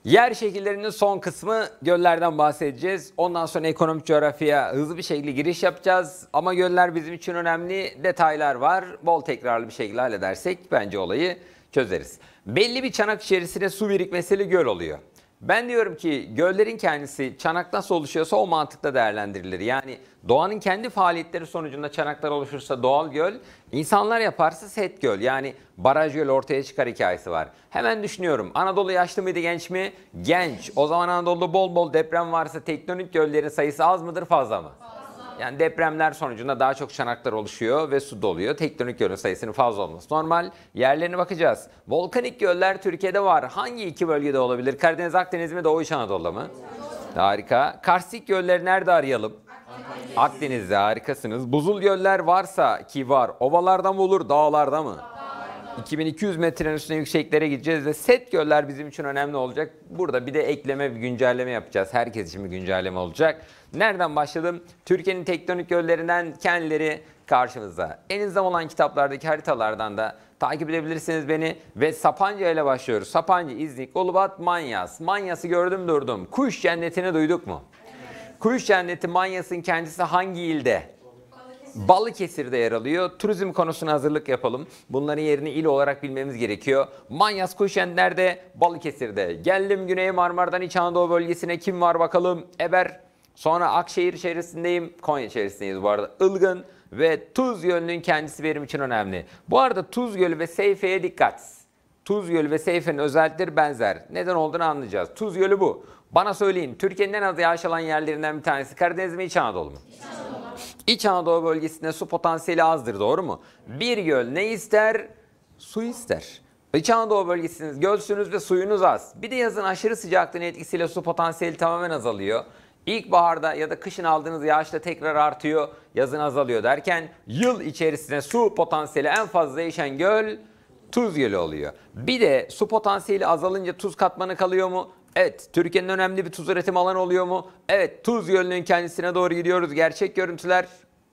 Yer şekillerinin son kısmı, göllerden bahsedeceğiz. Ondan sonra ekonomik coğrafyaya hızlı bir şekilde giriş yapacağız. Ama göller bizim için önemli, detaylar var. Bol tekrarlı bir şekilde halledersek bence olayı çözeriz. Belli bir çanak içerisine su birikmesiyle göl oluyor. Ben diyorum ki göllerin kendisi, çanak nasıl oluşuyorsa o mantıkla değerlendirilir. Yani doğanın kendi faaliyetleri sonucunda çanaklar oluşursa doğal göl, insanlar yaparsa set göl, yani baraj göl ortaya çıkar hikayesi var. Hemen düşünüyorum, Anadolu yaşlı mıydı, genç mi? Genç. O zaman Anadolu'da bol bol deprem varsa tektonik göllerin sayısı az mıdır, fazla mı? Yani depremler sonucunda daha çok çanaklar oluşuyor ve su doluyor. Tektonik gölün sayısının fazla olması normal. Yerlerine bakacağız. Volkanik göller Türkiye'de var. Hangi iki bölgede olabilir? Karadeniz, Akdeniz mi, Doğu İç Anadolu'da mı? Harika. Karstik gölleri nerede arayalım? Akdeniz'de, harikasınız. Buzul göller varsa, ki var, ovalarda mı olur, dağlarda mı? 2200 metrenin üstüne yükseklere gideceğiz ve set göller bizim için önemli olacak. Burada bir de ekleme, bir güncelleme yapacağız. Herkes için bir güncelleme olacak. Nereden başladım? Türkiye'nin tektonik göllerinden kendileri karşımızda. Elinizde olan kitaplardaki haritalardan da takip edebilirsiniz beni. Ve Sapanca ile başlıyoruz. Sapanca, İznik, Ulubat, Manyas. Manyas'ı gördüm durdum. Kuş cennetini duyduk mu? Kuş cenneti Manyas'ın kendisi hangi ilde? Balıkesir'de yer alıyor. Turizm konusuna hazırlık yapalım. Bunların yerini il olarak bilmemiz gerekiyor. Manyas Kuşent nerede? Balıkesir'de. Geldim Güney Marmara'dan İç Anadolu bölgesine, kim var bakalım? Eber. Sonra Akşehir içerisindeyim. Konya içerisindeyiz bu arada. Ilgın ve Tuz Gölü'nün kendisi benim için önemli. Bu arada Tuz Gölü ve Seyfe'ye dikkat. Tuz Gölü ve Seyfe'nin özellikleri benzer. Neden olduğunu anlayacağız. Tuz Gölü bu. Bana söyleyin, Türkiye'nin en az yağış alan yerlerinden bir tanesi Karadeniz mi, İç Anadolu mu? İç Anadolu. İç Anadolu bölgesinde su potansiyeli azdır, doğru mu? Bir göl ne ister? Su ister. İç Anadolu bölgesiniz, gölsünüz ve suyunuz az. Bir de yazın aşırı sıcaklığın etkisiyle su potansiyeli tamamen azalıyor. İlkbaharda ya da kışın aldığınız yağışla tekrar artıyor, yazın azalıyor derken yıl içerisinde su potansiyeli en fazla değişen göl Tuz Gölü oluyor. Bir de su potansiyeli azalınca tuz katmanı kalıyor mu? Evet. Türkiye'nin önemli bir tuz üretim alanı oluyor mu? Evet. Tuz Gölü'nün kendisine doğru gidiyoruz. Gerçek görüntüler.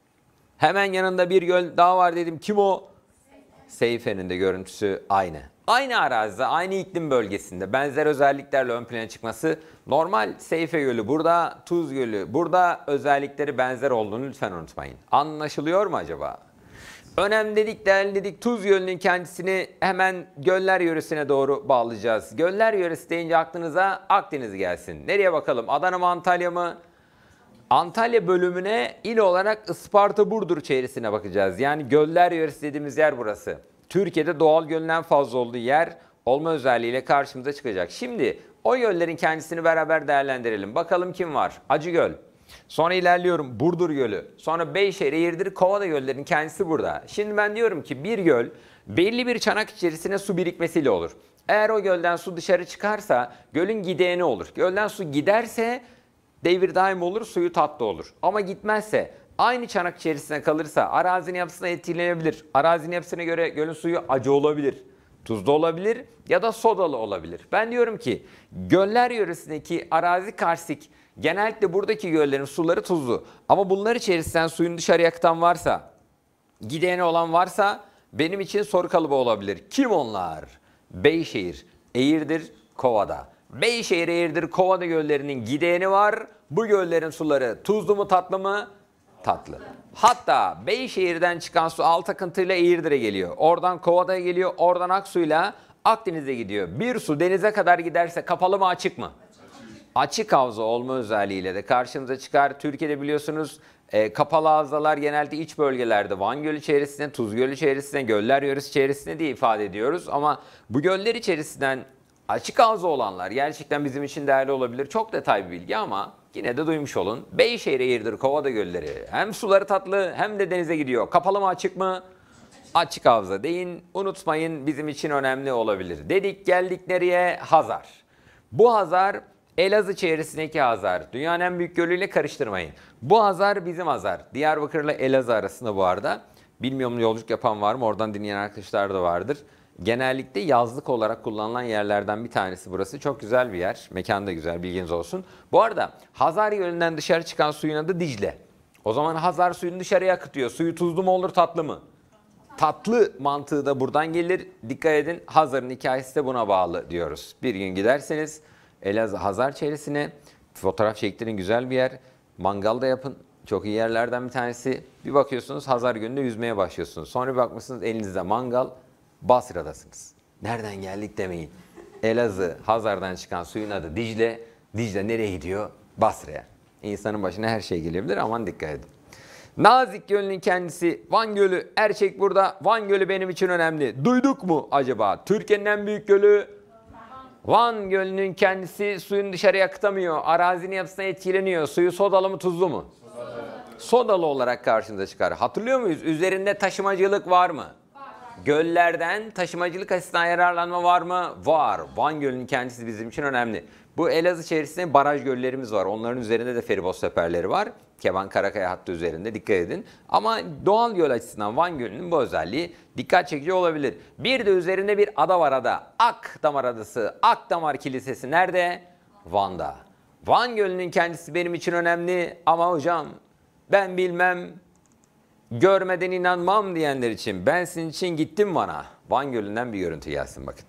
Hemen yanında bir göl daha var dedim. Kim o? Seyfe'nin de görüntüsü aynı. Aynı arazide, aynı iklim bölgesinde benzer özelliklerle ön plana çıkması normal. Seyfe Gölü burada, Tuz Gölü burada, özellikleri benzer olduğunu lütfen unutmayın. Anlaşılıyor mu acaba? Önemli dedik, değerli dedik. Tuz Gölü'nün kendisini hemen göller yöresine doğru bağlayacağız. Göller yöresi deyince aklınıza Akdeniz gelsin. Nereye bakalım? Adana mı, Antalya mı? Antalya bölümüne il olarak Isparta, Burdur çevresine bakacağız. Yani göller yöresi dediğimiz yer burası. Türkiye'de doğal gölün en fazla olduğu yer olma özelliğiyle karşımıza çıkacak. Şimdi o göllerin kendisini beraber değerlendirelim. Bakalım kim var? Acıgöl. Sonra ilerliyorum, Burdur Gölü. Sonra Beyşehir, Eğirdir, Kovada göllerinin kendisi burada. Şimdi ben diyorum ki bir göl belli bir çanak içerisine su birikmesiyle olur. Eğer o gölden su dışarı çıkarsa gölün gideğini olur. Gölden su giderse devir daim olur, suyu tatlı olur. Ama gitmezse, aynı çanak içerisine kalırsa arazinin yapısına etkilenebilir. Arazinin yapısına göre gölün suyu acı olabilir, tuzlu olabilir ya da sodalı olabilir. Ben diyorum ki göller yöresindeki arazi karstik, genellikle buradaki göllerin suları tuzlu. Ama bunlar içerisinden suyun dışarıya akıtan varsa, gideni olan varsa benim için soru kalıbı olabilir. Kim onlar? Beyşehir, Eğirdir, Kovada. Beyşehir, Eğirdir, Kovada göllerinin gideni var. Bu göllerin suları tuzlu mu, tatlı mı? Tatlı. Hatta Beyşehir'den çıkan su alt akıntıyla Eğirdir'e geliyor. Oradan Kovada'ya geliyor. Oradan Aksu'yla Akdeniz'e gidiyor. Bir su denize kadar giderse kapalı mı, açık mı? Açık havza olma özelliğiyle de karşımıza çıkar. Türkiye'de biliyorsunuz kapalı havzalar genelde iç bölgelerde, Van Gölü içerisinde, Tuz Gölü içerisinde, göller yöresi içerisinde diye ifade ediyoruz. Ama bu göller içerisinden açık havza olanlar gerçekten bizim için değerli olabilir. Çok detaylı bir bilgi ama yine de duymuş olun. Beyşehir, Eğirdir, Kovada gölleri hem suları tatlı hem de denize gidiyor. Kapalı mı, açık mı? Açık havza deyin, unutmayın, bizim için önemli olabilir. Dedik, geldik nereye? Hazar. Bu Hazar Elazığ çevresindeki Hazar. Dünyanın en büyük gölüyle karıştırmayın. Bu Hazar bizim Hazar. Diyarbakır'la Elazığ arasında bu arada. Bilmiyorum, yolculuk yapan var mı? Oradan dinleyen arkadaşlar da vardır. Genellikle yazlık olarak kullanılan yerlerden bir tanesi burası. Çok güzel bir yer. Mekan da güzel, bilginiz olsun. Bu arada Hazar Gölü'nden dışarı çıkan suyun adı Dicle. O zaman Hazar suyunu dışarıya akıtıyor. Suyu tuzlu mu olur, tatlı mı? Tatlı mantığı da buradan gelir. Dikkat edin, Hazar'ın hikayesi de buna bağlı diyoruz. Bir gün giderseniz Elazığ Hazar Çehresi'ne fotoğraf çektirin, güzel bir yer. Mangal da yapın. Çok iyi yerlerden bir tanesi. Bir bakıyorsunuz Hazar Gölü'nde yüzmeye başlıyorsunuz. Sonra bir bakmışsınız elinizde mangal, Basra'dasınız. Nereden geldik demeyin. Elazığ, Hazar'dan çıkan suyun adı Dicle. Dicle nereye gidiyor? Basra'ya. İnsanın başına her şey gelebilir, aman dikkat edin. Nazik Gölü'nün kendisi, Van Gölü, Erçek burada. Van Gölü benim için önemli. Duyduk mu acaba? Türkiye'nin en büyük gölü Van Gölü'nün kendisi suyun dışarıya akıtamıyor. Arazinin yapısına etkileniyor. Suyu sodalı mı tuzlu mu? Sodalı olarak karşınıza çıkar. Hatırlıyor muyuz? Üzerinde taşımacılık var mı? Göllerden taşımacılık açısından yararlanma var mı? Var. Van Gölü'nün kendisi bizim için önemli. Bu Elazığ içerisinde baraj göllerimiz var. Onların üzerinde de feribot seferleri var. Keban Karakaya hattı üzerinde, dikkat edin. Ama doğal göl açısından Van Gölü'nün bu özelliği dikkat çekici olabilir. Bir de üzerinde bir ada var, ada. Akdamar Adası. Akdamar Kilisesi nerede? Van'da. Van Gölü'nün kendisi benim için önemli ama hocam ben bilmem, görmeden inanmam diyenler için ben sizin için gittim Van'a. Van Gölü'nden bir görüntü gelsin bakın.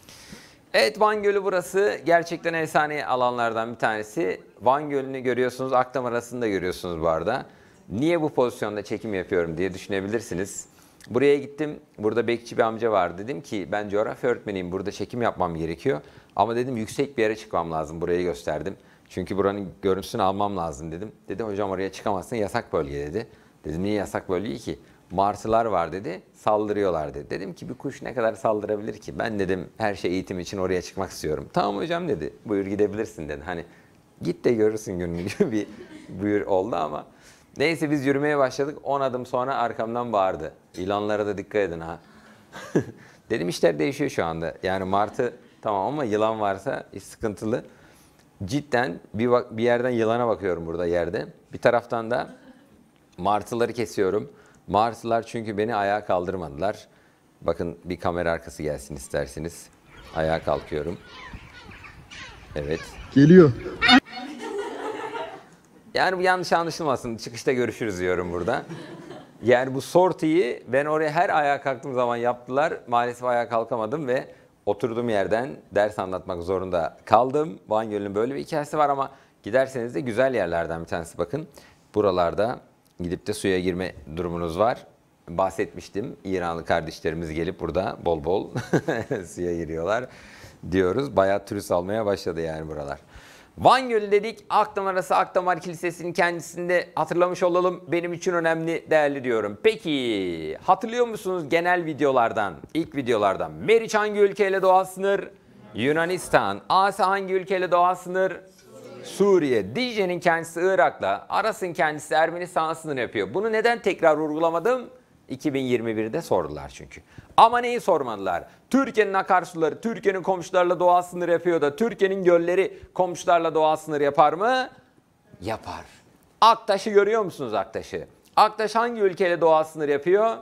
Evet, Van Gölü burası. Gerçekten efsane alanlardan bir tanesi. Van Gölü'nü görüyorsunuz. Akdamar Adası'nı da görüyorsunuz bu arada. Niye bu pozisyonda çekim yapıyorum diye düşünebilirsiniz. Buraya gittim. Burada bekçi bir amca var. Dedim ki ben coğrafya öğretmeniyim. Burada çekim yapmam gerekiyor. Ama dedim yüksek bir yere çıkmam lazım. Burayı gösterdim. Çünkü buranın görüntüsünü almam lazım dedim. Dedi hocam oraya çıkamazsın, yasak bölge dedi. Dedim niye yasak bölge ki? Martılar var dedi, saldırıyorlar dedi. Dedim ki bir kuş ne kadar saldırabilir ki? Ben dedim her şey eğitim için oraya çıkmak istiyorum. Tamam hocam dedi, buyur gidebilirsin dedi. Hani git de görürsün gününü gibi bir buyur oldu ama. Neyse biz yürümeye başladık. 10 adım sonra arkamdan bağırdı. İlanlara da dikkat edin ha. Dedim işler değişiyor şu anda. Yani martı tamam ama yılan varsa sıkıntılı. Cidden bir yerden yılana bakıyorum burada yerde. Bir taraftan da martıları kesiyorum. Martılar çünkü beni ayağa kaldırmadılar. Bakın bir kamera arkası gelsin isterseniz. Ayağa kalkıyorum. Evet. Geliyor. Yani bu yanlış anlaşılmasın. Çıkışta görüşürüz diyorum burada. Yani bu sortiyi ben oraya her ayağa kalktığım zaman yaptılar. Maalesef ayağa kalkamadım ve oturduğum yerden ders anlatmak zorunda kaldım. Van Gölü'nün böyle bir hikayesi var ama giderseniz de güzel yerlerden bir tanesi bakın. Buralarda gidip de suya girme durumunuz var. Bahsetmiştim. İranlı kardeşlerimiz gelip burada bol bol suya giriyorlar diyoruz. Bayağı turist almaya başladı yani buralar. Van Gölü dedik. Akdamar Adası, Akdamar Kilisesi'nin kendisinde hatırlamış olalım. Benim için önemli, değerli diyorum. Peki hatırlıyor musunuz genel videolardan, ilk videolardan? Meriç hangi ülkeyle doğal sınır? Yunanistan. Asya hangi ülkeyle doğal sınır? Suriye. Dicle'nin kendisi Irak'la, Aras'ın kendisi Ermenistan'la sınır yapıyor. Bunu neden tekrar vurgulamadım? 2021'de sordular çünkü. Ama neyi sormadılar? Türkiye'nin akarsuları, Türkiye'nin komşularla doğal sınır yapıyor da Türkiye'nin gölleri komşularla doğal sınır yapar mı? Yapar. Aktaş'ı görüyor musunuz Aktaş'ı? Aktaş hangi ülkeyle doğal sınır yapıyor?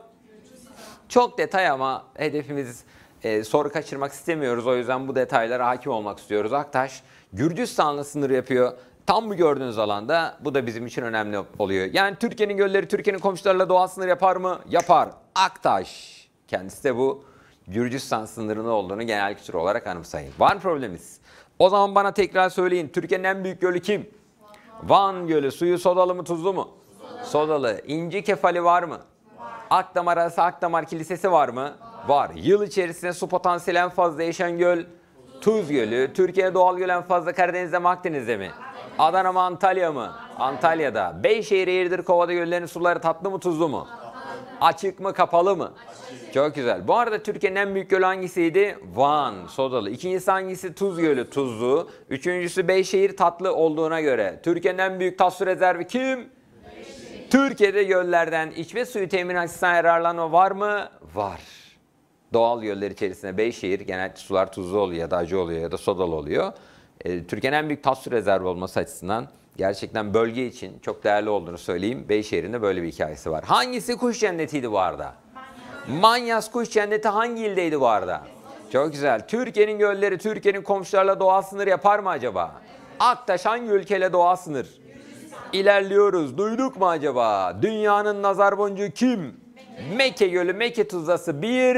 Çok detay ama hedefimiz soru kaçırmak istemiyoruz. O yüzden bu detaylara hakim olmak istiyoruz. Aktaş Gürcistan'la sınır yapıyor. Tam bu gördüğünüz alanda bu da bizim için önemli oluyor. Yani Türkiye'nin gölleri Türkiye'nin komşularıyla doğal sınır yapar mı? Yapar. Aktaş. Kendisi de bu Gürcistan sınırında olduğunu genel kültür olarak anımsayın. Var mı problemimiz? O zaman bana tekrar söyleyin. Türkiye'nin en büyük gölü kim? Van Gölü. Suyu sodalı mı tuzlu mu? Sodalı. İnci Kefali var mı? Akdamar Adası, Akdamar Kilisesi var mı? Var. Yıl içerisinde su potansiyeli en fazla değişen göl? Tuz Gölü. Türkiye'de doğal göl en fazla Karadeniz'de mi Akdeniz'de mi? Adana mı Antalya mı? Antalya'da. Beyşehir, Eğirdir, Kovada göllerinin suları tatlı mı tuzlu mu? Açık mı kapalı mı? Çok güzel. Bu arada Türkiye'nin en büyük gölü hangisiydi? Van, sodalı. İkincisi hangisi? Tuz Gölü, tuzlu. Üçüncüsü Beyşehir, tatlı olduğuna göre. Türkiye'nin en büyük tatlı rezervi kim? Türkiye'de göllerden içme suyu temin açısından yararlanma var mı? Var. Doğal göller içerisinde Beyşehir, genellikle sular tuzlu oluyor ya da acı oluyor ya da sodalı oluyor. Türkiye'nin en büyük tatlı rezervi olması açısından gerçekten bölge için çok değerli olduğunu söyleyeyim. Beyşehir'in de böyle bir hikayesi var. Hangisi kuş cennetiydi bu arada? Manyas kuş cenneti hangi ildeydi bu arada? Çok güzel. Türkiye'nin gölleri Türkiye'nin komşularla doğal sınır yapar mı acaba? Aktaş hangi ülkeyle doğal sınır? İlerliyoruz. Duyduk mu acaba? Dünyanın nazar boncuğu kim? Mekke Gölü, Mekke Tuzlası 1,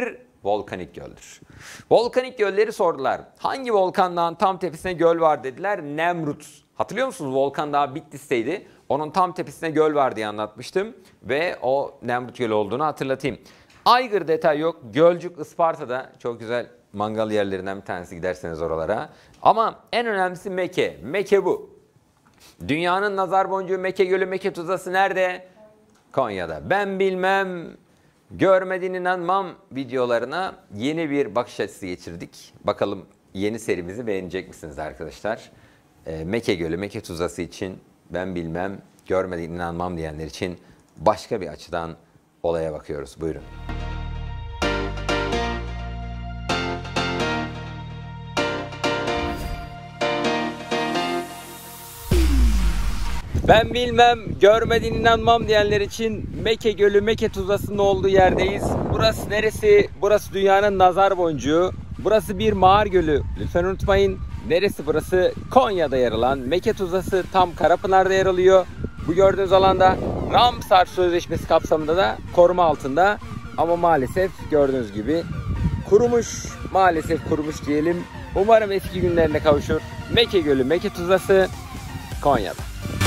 volkanik göldür. Volkanik gölleri sordular. Hangi volkan dağın tam tepesine göl var dediler. Nemrut. Hatırlıyor musunuz? Volkan Dağı Bitlis'teydi. Onun tam tepesine göl var diye anlatmıştım. Ve o Nemrut Gölü olduğunu hatırlatayım. Aygır detay yok. Gölcük Isparta'da çok güzel mangal yerlerinden bir tanesi giderseniz oralara. Ama en önemlisi Mekke. Mekke bu. Dünyanın nazar boncuğu Mekke Gölü, Mekke Tuzlası nerede? Konya'da. Ben bilmem, görmediğin inanmam videolarına yeni bir bakış açısı geçirdik. Bakalım yeni serimizi beğenecek misiniz arkadaşlar? Mekke Gölü, Mekke Tuzlası için ben bilmem, görmediğin inanmam diyenler için başka bir açıdan olaya bakıyoruz. Buyurun. Ben bilmem, görmediğin inanmam diyenler için Mekke Gölü, Mekke Tuzlası'nın olduğu yerdeyiz. Burası neresi? Burası dünyanın nazar boncuğu. Burası bir mağar gölü. Lütfen unutmayın. Neresi burası? Konya'da yer alan Mekke Tuzlası tam Karapınar'da yer alıyor. Bu gördüğünüz alanda Ramsar Sözleşmesi kapsamında da koruma altında. Ama maalesef gördüğünüz gibi kurumuş. Maalesef kurumuş diyelim. Umarım eski günlerine kavuşur. Mekke Gölü, Mekke Tuzlası Konya'da.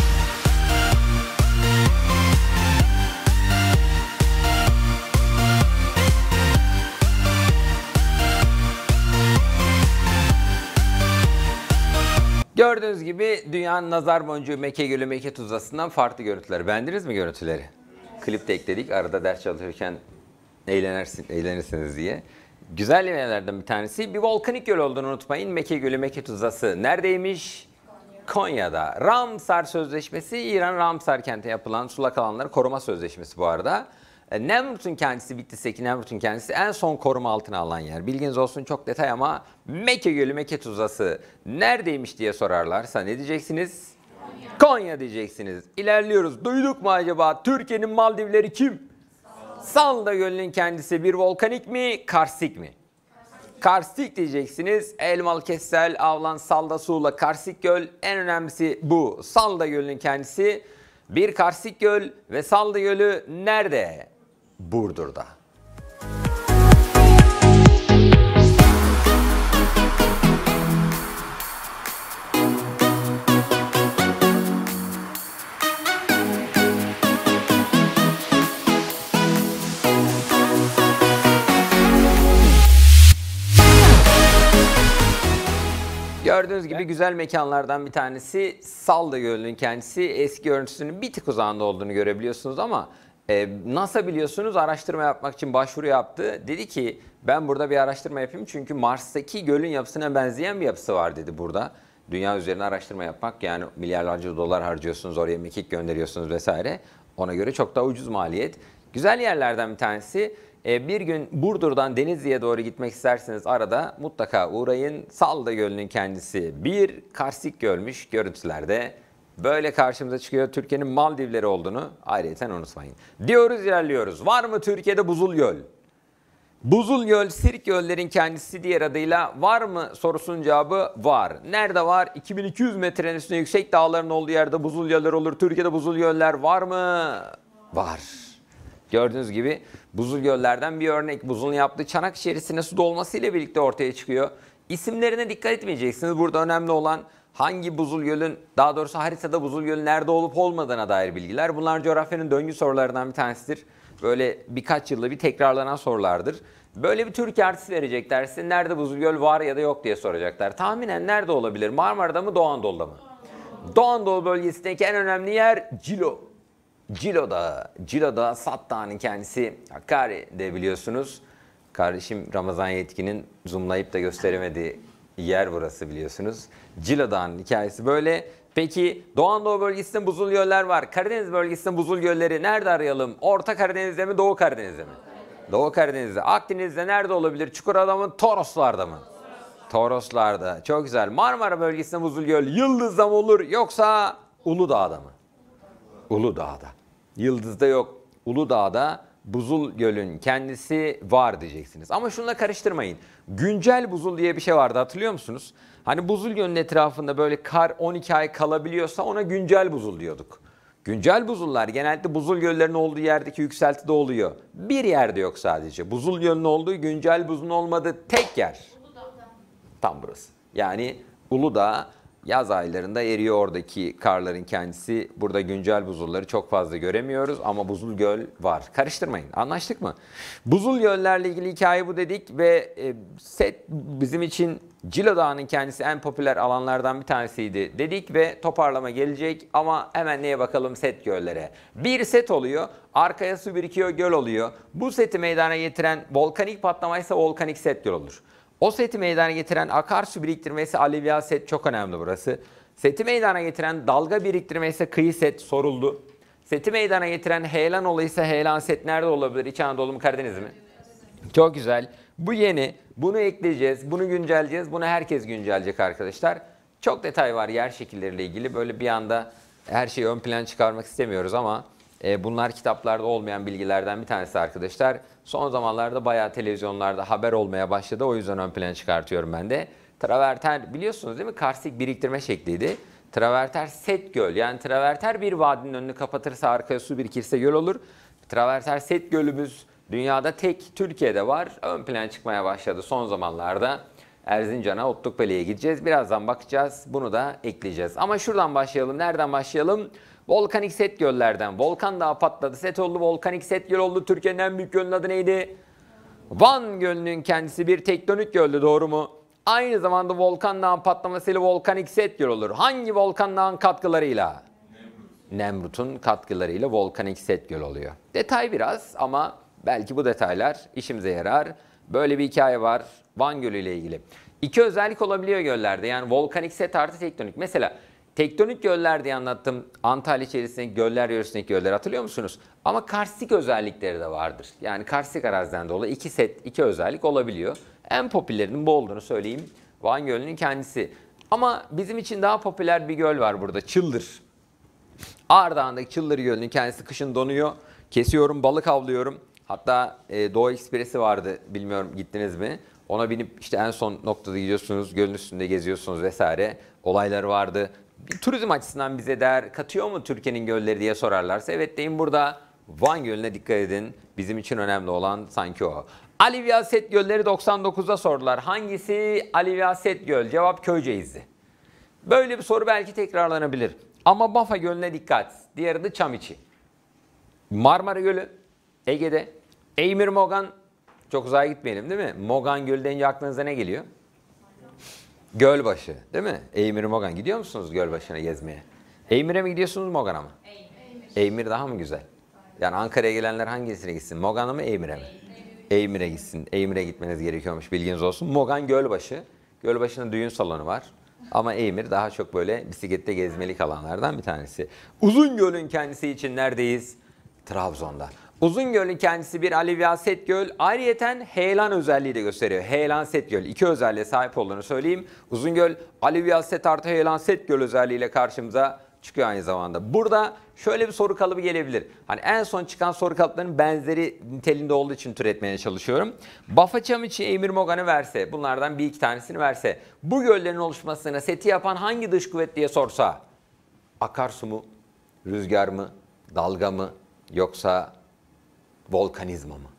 Gördüğünüz gibi dünyanın nazar boncuğu Mekke Gölü, Mekke Tuzlası'ndan farklı görüntüler. Beğendiniz mi görüntüleri? Klipte ekledik. Arada ders çalışırken eğlenirsiniz diye. Güzel yerlerden bir tanesi. Bir volkanik göl olduğunu unutmayın. Mekke Gölü, Mekke Tuzlası neredeymiş? Konya'da. Ramsar Sözleşmesi, İran Ramsar kente yapılan sulak alanları koruma sözleşmesi bu arada. Nemrut'un kendisi, Bitlis'teki Nemrut'un kendisi en son koruma altına alan yer. Bilginiz olsun, çok detay ama Mekke Gölü, Mekke Tuzlası neredeymiş diye sorarlarsa ne diyeceksiniz? Konya diyeceksiniz. İlerliyoruz. Duyduk mu acaba? Türkiye'nin Maldivleri kim? Salda Gölü'nün kendisi bir volkanik mi, karstik mi? Karstik diyeceksiniz. Elmalı Kessel, Avlan, Salda, Suğla, Karstik Göl. En önemlisi bu. Salda Gölü'nün kendisi bir karstik göl ve Salda Gölü nerede? Burdur'da. Gördüğünüz gibi güzel mekanlardan bir tanesi Salda Gölü'nün kendisi. Eski görüntüsünün bir tık uzağında olduğunu görebiliyorsunuz ama NASA biliyorsunuz araştırma yapmak için başvuru yaptı. Dedi ki ben burada bir araştırma yapayım çünkü Mars'taki gölün yapısına benzeyen bir yapısı var dedi burada. Dünya üzerine araştırma yapmak, yani milyarlarca dolar harcıyorsunuz, oraya mekik gönderiyorsunuz vesaire. Ona göre çok daha ucuz maliyet. Güzel yerlerden bir tanesi. Bir gün Burdur'dan Denizli'ye doğru gitmek isterseniz arada mutlaka uğrayın. Salda Gölü'nün kendisi bir karstik gölmüş. Görüntülerde böyle karşımıza çıkıyor. Türkiye'nin Maldivleri olduğunu ayrıca unutmayın. Diyoruz, ilerliyoruz. Var mı Türkiye'de buzul göl? Buzul göl, Sirk göllerin kendisi diğer adıyla var mı sorusunun cevabı var. Nerede var? 2200 metrenin üstünde yüksek dağların olduğu yerde buzul göller olur. Türkiye'de buzul göller var mı? Var. Gördüğünüz gibi buzul göllerden bir örnek. Buzulun yaptığı çanak içerisine su dolması ile birlikte ortaya çıkıyor. İsimlerine dikkat etmeyeceksiniz. Burada önemli olan hangi buzul gölün, daha doğrusu haritada buzul gölün nerede olup olmadığına dair bilgiler. Bunlar coğrafyanın döngü sorularından bir tanesidir. Böyle birkaç yılda bir tekrarlanan sorulardır. Böyle bir Türkiye haritası verecekler size. Nerede buzul göl var ya da yok diye soracaklar. Tahminen nerede olabilir? Marmara'da mı, Doğu Anadolu'da mı? Doğu Anadolu bölgesindeki en önemli yer Cilo. Cilo Dağı. Cilo Dağı, Sat Dağı'nın kendisi. Hakkari'de biliyorsunuz. Kardeşim Ramazan Yetkin'in zoomlayıp da gösteremediği yer burası biliyorsunuz. Cilo Dağı'nın hikayesi böyle. Peki Doğu Anadolu bölgesinde buzul göller var. Karadeniz bölgesinde buzul gölleri nerede arayalım? Orta Karadeniz'de mi, Doğu Karadeniz'de mi? Doğu Karadeniz'de. Akdeniz'de nerede olabilir? Çukurova'da mı, Toroslar'da mı? Toroslar'da. Çok güzel. Marmara bölgesinde buzul göl Yıldız'da mı olur yoksa Uludağ'da mı? Uludağ'da. Yıldız'da yok. Uludağ'da buzul gölün kendisi var diyeceksiniz. Ama şununla karıştırmayın. Güncel buzul diye bir şey vardı, hatırlıyor musunuz? Hani buzul gölün etrafında böyle kar 12 ay kalabiliyorsa ona güncel buzul diyorduk. Güncel buzullar genellikle buzul göllerinin olduğu yerdeki yükseltide oluyor. Bir yerde yok sadece. Buzul gölünün olduğu, güncel buzun olmadığı tek yer. Tam burası. Yani Uludağ yaz aylarında eriyor oradaki karların kendisi. Burada güncel buzulları çok fazla göremiyoruz ama buzul göl var. Karıştırmayın. Anlaştık mı? Buzul göllerle ilgili hikaye bu dedik ve set bizim için Cilo Dağı'nın kendisi en popüler alanlardan bir tanesiydi dedik ve toparlama gelecek ama hemen neye bakalım? Set göllere. Bir set oluyor. Arkaya su birikiyor, göl oluyor. Bu seti meydana getiren volkanik patlamaysa volkanik set göl olur. O seti meydana getiren akarsu biriktirmesi alüvyal set çok önemli burası. Seti meydana getiren dalga biriktirmesi kıyı set soruldu. Seti meydana getiren heyelan olayı ise heyelan set nerede olabilir? İç Anadolu mu Karadeniz mi? Çok güzel. Bu yeni. Bunu ekleyeceğiz. Bunu güncelleyeceğiz. Bunu herkes güncelleyecek arkadaşlar. Çok detay var yer şekilleriyle ilgili. Böyle bir anda her şeyi ön plan çıkarmak istemiyoruz ama bunlar kitaplarda olmayan bilgilerden bir tanesi arkadaşlar. Son zamanlarda bayağı televizyonlarda haber olmaya başladı. O yüzden ön plana çıkartıyorum ben de. Traverten biliyorsunuz değil mi? Karstik biriktirme şekliydi. Traverter set göl. Yani traverter bir vadinin önünü kapatırsa arkaya su birikirse göl olur. Traverter set gölümüz dünyada tek Türkiye'de var. Ön plana çıkmaya başladı son zamanlarda. Erzincan'a, Otlukbeli'ye gideceğiz. Birazdan bakacağız. Bunu da ekleyeceğiz. Ama şuradan başlayalım. Nereden başlayalım? Volkanik set göllerden. Volkan Dağı patladı. Set oldu. Volkanik set göl oldu. Türkiye'nin en büyük gölünün adı neydi? Van Gölü'nün kendisi bir tektonik göldü. Doğru mu? Aynı zamanda Volkan Dağı patlamasıyla volkanik set göl olur. Hangi Volkan Dağı'nın katkılarıyla? Nemrut'un katkılarıyla volkanik set göl oluyor. Detay biraz ama belki bu detaylar işimize yarar. Böyle bir hikaye var Van Gölü ile ilgili. İki özellik olabiliyor göllerde. Yani volkanik set artı tektonik. Mesela tektonik göller diye anlattım. Antalya içerisindeki göller, yöresindeki göller hatırlıyor musunuz? Ama karstik özellikleri de vardır. Yani karstik araziden dolayı iki set, iki özellik olabiliyor. En popülerinin bu olduğunu söyleyeyim. Van Gölü'nün kendisi. Ama bizim için daha popüler bir göl var burada. Çıldır. Ağrı Dağı'ndaki Çıldır Gölü'nün kendisi kışın donuyor. Kesiyorum, balık avlıyorum. Hatta Doğu Ekspresi vardı, bilmiyorum gittiniz mi? Ona binip işte en son noktada gidiyorsunuz, gölün üstünde geziyorsunuz vesaire. Olayları vardı. Bir turizm açısından bize değer katıyor mu Türkiye'nin gölleri diye sorarlarsa evet deyin, burada Van Gölü'ne dikkat edin. Bizim için önemli olan sanki o. Alüvyal set gölleri 99'da sordular. Hangisi Alüvyal set göl? Cevap Köyceğiz'di. Böyle bir soru belki tekrarlanabilir. Ama Bafa Gölü'ne dikkat. Diğeri de Çamiçi. Marmara Gölü Ege'de. Eymir Mogan, çok uzağa gitmeyelim değil mi? Mogan Gölü deyince aklınıza ne geliyor? Gölbaşı değil mi? Eymir Mogan. Gidiyor musunuz Gölbaşı'na gezmeye? Eymir'e mi gidiyorsunuz, Mogan'a mı? Eymir daha mı güzel? Yani Ankara'ya gelenler hangisine gitsin? Mogan'a mı, Eymir'e mi? Eymir'e gitsin. Eymir'e gitmeniz gerekiyormuş, bilginiz olsun. Mogan Gölbaşı. Gölbaşı'nın düğün salonu var. Ama Eymir daha çok böyle bisiklette gezmelik alanlardan bir tanesi. Uzungöl'ün kendisi için neredeyiz? Trabzon'da. Uzungöl'ün kendisi bir alüvyal set göl. Ayrıyeten heyelan özelliği de gösteriyor. Heyelan set göl. İki özelliğe sahip olduğunu söyleyeyim. Uzungöl alüvyal set artı heyelan set göl özelliğiyle karşımıza çıkıyor aynı zamanda. Burada şöyle bir soru kalıbı gelebilir. Hani en son çıkan soru kalıplarının benzeri niteliğinde olduğu için türetmeye çalışıyorum. Bafa, Çamiçi, Eymir Mogan'ı verse, bunlardan bir iki tanesini verse, bu göllerin oluşmasına seti yapan hangi dış kuvvet diye sorsa, akarsu mu, rüzgar mı, dalga mı, yoksa volkanizma mı?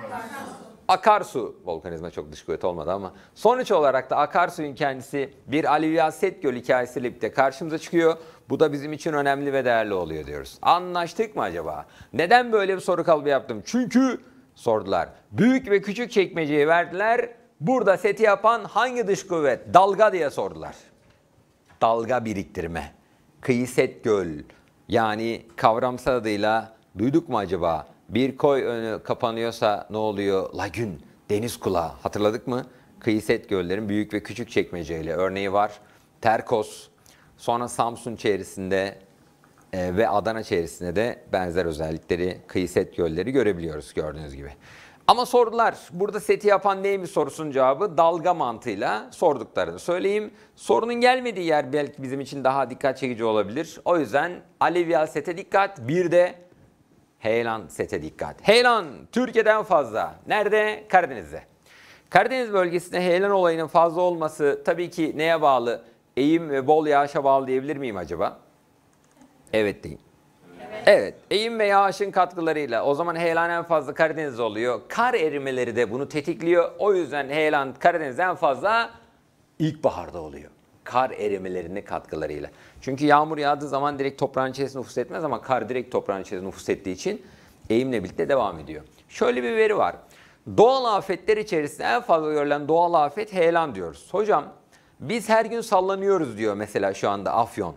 Akarsu, volkanizma çok dış kuvvet olmadı ama sonuç olarak da akarsuyun kendisi bir alüvyal set göl hikayesiyle birlikte karşımıza çıkıyor. Bu da bizim için önemli ve değerli oluyor diyoruz. Anlaştık mı acaba? Neden böyle bir soru kalıbı yaptım? Çünkü sordular. Büyük ve küçük çekmeceyi verdiler. Burada seti yapan hangi dış kuvvet? Dalga diye sordular. Dalga biriktirme. Kıyı set göl. Yani kavramsal adıyla duyduk mu acaba? Bir koy önü kapanıyorsa ne oluyor? Lagün, deniz kulağı. Hatırladık mı? Kıyı set göllerin büyük ve küçük çekmeceyle örneği var. Terkos, sonra Samsun çevresinde ve Adana çevresinde de benzer özellikleri, kıyı set gölleri görebiliyoruz gördüğünüz gibi. Ama sordular, burada seti yapan neymiş sorusunun cevabı dalga mantığıyla sorduklarını söyleyeyim. Sorunun gelmediği yer belki bizim için daha dikkat çekici olabilir. O yüzden alüvyal sete dikkat, bir de heyelan sete dikkat. Heyelan Türkiye'den fazla. Nerede? Karadeniz'de. Karadeniz bölgesinde heyelan olayının fazla olması tabii ki neye bağlı? Eğim ve bol yağışa bağlı diyebilir miyim acaba? Evet deyin. Evet, eğim ve yağışın katkılarıyla o zaman heyelan en fazla Karadeniz'de oluyor. Kar erimeleri de bunu tetikliyor. O yüzden heyelan Karadeniz'de en fazla ilkbaharda oluyor. Kar erimelerinin katkılarıyla. Çünkü yağmur yağdığı zaman direkt toprağın içerisine nüfuz etmez ama kar direkt toprağın içerisine nüfuz ettiği için eğimle birlikte devam ediyor. Şöyle bir veri var. Doğal afetler içerisinde en fazla görülen doğal afet heyelan diyoruz. Hocam biz her gün sallanıyoruz diyor mesela şu anda Afyon.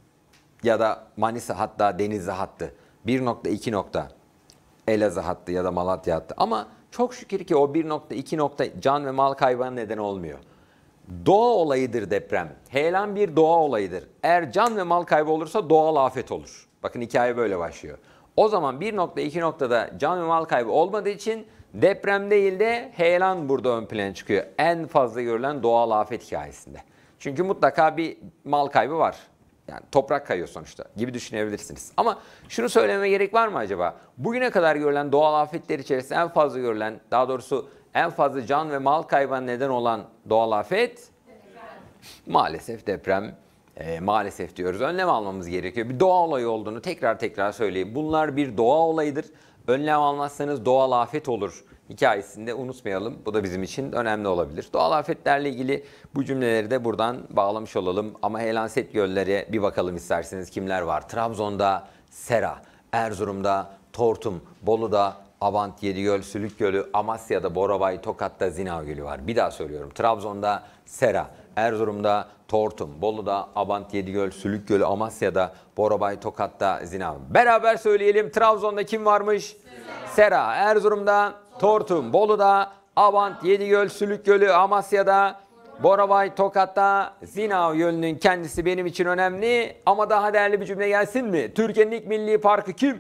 Ya da Manisa hatta Denizli hattı. 1.2 nokta Elazığ hattı ya da Malatya hattı. Ama çok şükür ki o 1.2 nokta can ve mal kaybına neden olmuyor. Doğa olayıdır deprem. Heyelan bir doğa olayıdır. Eğer can ve mal kaybı olursa doğal afet olur. Bakın hikaye böyle başlıyor. O zaman 1.2 noktada can ve mal kaybı olmadığı için deprem değil de heyelan burada ön plana çıkıyor. En fazla görülen doğal afet hikayesinde. Çünkü mutlaka bir mal kaybı var. Yani toprak kayıyor sonuçta gibi düşünebilirsiniz. Ama şunu söylememe gerek var mı acaba? Bugüne kadar görülen doğal afetler içerisinde en fazla görülen, daha doğrusu en fazla can ve mal kaybına neden olan doğal afet? Deprem. Maalesef deprem. Maalesef diyoruz. Önlem almamız gerekiyor. Bir doğa olayı olduğunu tekrar söyleyeyim. Bunlar bir doğa olayıdır. Önlem almazsanız doğal afet olur hikayesini de unutmayalım. Bu da bizim için önemli olabilir. Doğal afetlerle ilgili bu cümleleri de buradan bağlamış olalım. Ama heyelan set göllere bir bakalım isterseniz kimler var? Trabzon'da Sera, Erzurum'da Tortum, Bolu'da Abant, Yedigöl, Sülük Gölü, Amasya'da Borabay, Tokat'ta Zinav Gölü var. Bir daha söylüyorum. Trabzon'da Sera, Erzurum'da Tortum, Bolu'da Abant, Yedigöl, Sülük Gölü, Amasya'da Borabay, Tokat'ta Zinav. Beraber söyleyelim. Trabzon'da kim varmış? Sera, Erzurum'da Tortum, Bolu'da Abant, Yedigöl, Sülük Gölü, Amasya'da Borabay, Tokat'ta Zinav Gölü'nün kendisi benim için önemli. Ama daha değerli bir cümle gelsin mi? Türkiye'nin ilk milli parkı kim?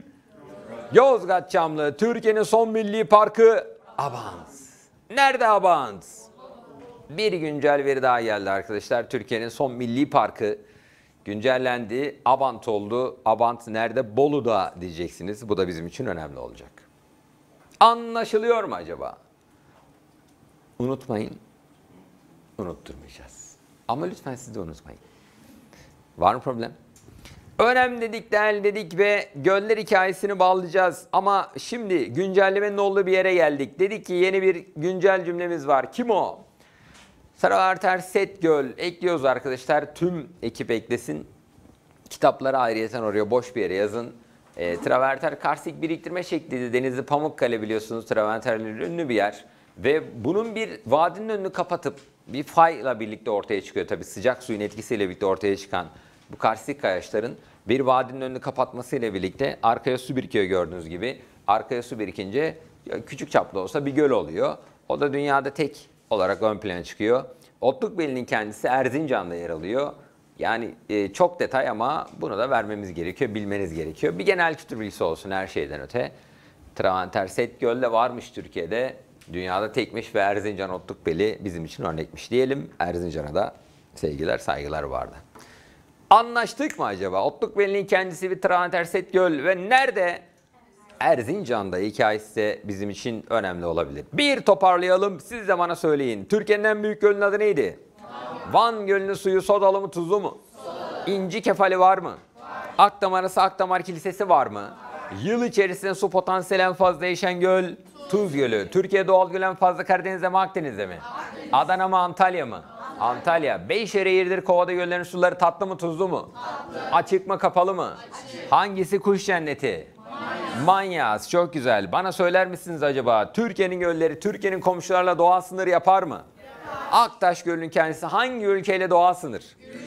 Yozgat Çamlı. Türkiye'nin son milli parkı Abant. Nerede Abant? Bir güncel veri daha geldi arkadaşlar. Türkiye'nin son milli parkı güncellendi. Abant oldu. Abant nerede? Bolu'da diyeceksiniz. Bu da bizim için önemli olacak. Anlaşılıyor mu acaba? Unutmayın. Unutturmayacağız. Ama lütfen siz de unutmayın. Var mı problem? Önemli dedik, değerli dedik ve göller hikayesini bağlayacağız. Ama şimdi güncellemenin olduğu bir yere geldik. Dedik ki yeni bir güncel cümlemiz var. Kim o? Traverter Set Göl ekliyoruz arkadaşlar. Tüm ekip eklesin. Kitapları ayrıyeten oraya boş bir yere yazın. Traverter karstik biriktirme şeklidir. Denizli Pamukkale biliyorsunuz traverterlerin ünlü bir yer. Ve bunun bir vadinin önünü kapatıp bir fayla birlikte ortaya çıkıyor. Tabii sıcak suyun etkisiyle birlikte ortaya çıkan bu karstik kayaçların bir vadinin önünü kapatmasıyla birlikte arkaya su birikiyor gördüğünüz gibi. Arkaya su birikince küçük çaplı olsa bir göl oluyor. O da dünyada tek olarak ön plana çıkıyor. Otlukbeli'nin kendisi Erzincan'da yer alıyor. Yani çok detay ama bunu da vermemiz gerekiyor, bilmeniz gerekiyor. Bir genel kültür bilgisi olsun her şeyden öte. Traverter Set Göl de varmış Türkiye'de. Dünyada tekmiş ve Erzincan Otlukbeli bizim için örnekmiş diyelim. Erzincan'a da sevgiler, saygılar vardı. Anlaştık mı acaba? Otlukbeli'nin kendisi bir Traverter Set Göl ve nerede? Erzincan'da hikayesi de bizim için önemli olabilir. Bir toparlayalım, siz de bana söyleyin. Türkiye'nin en büyük gölün adı neydi? Van Gölü'nün suyu sodalı mı tuzlu mu? Sodalı. İnci Kefali var mı? Var. Akdam arası Akdamar Kilisesi var mı? Var. Yıl içerisinde su potansiyeli en fazla değişen göl? Tuz Gölü. Türkiye doğal göl en fazla Karadeniz'de mi Akdeniz'de mi? Akdeniz. Adana mı Antalya mı? Antalya. Beyşehir'dir Kovada göllerinin suları tatlı mı tuzlu mu? Tatlı. Açık mı kapalı mı? Açık. Hangisi kuş cenneti? Manyas. Çok güzel. Bana söyler misiniz acaba Türkiye'nin gölleri Türkiye'nin komşularla doğal sınır yapar mı? Aktaş Gölü'nün kendisi hangi ülkeyle doğal sınır?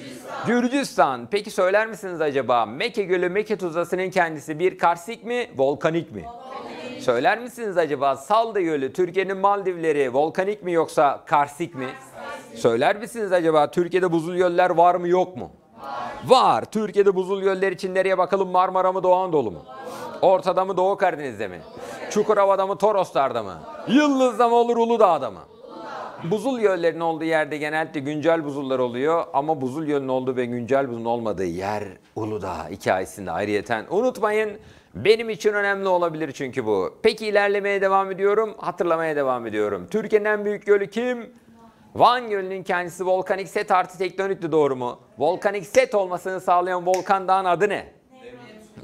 Gürcistan. Peki söyler misiniz acaba Mekke Gölü Mekke Tuzlası'nın kendisi bir karstik mi, volkanik mi? Volkanik. Söyler misiniz acaba Salda Gölü Türkiye'nin Maldivleri volkanik mi yoksa karstik mi? Karstik. Söyler misiniz acaba Türkiye'de buzul göller var mı yok mu? Var. Türkiye'de buzul göller için nereye bakalım? Marmara mı Doğu Anadolu mu? Ortada mı Doğu Karadeniz'de mi? Çukurova'da mı Toroslar'da mı? Yıldız'da mı olur Uludağ'da mı? Buzul göllerin olduğu yerde genellikle güncel buzullar oluyor ama buzul gölünün olduğu ve güncel buzun olmadığı yer Uludağ hikayesinde ayrıyeten unutmayın. Benim için önemli olabilir çünkü bu. Peki ilerlemeye devam ediyorum, hatırlamaya devam ediyorum. Türkiye'nin en büyük gölü kim? Van Gölü'nün kendisi volkanik set artı tektonikti, doğru mu? Volkanik set olmasını sağlayan volkan dağın adı ne?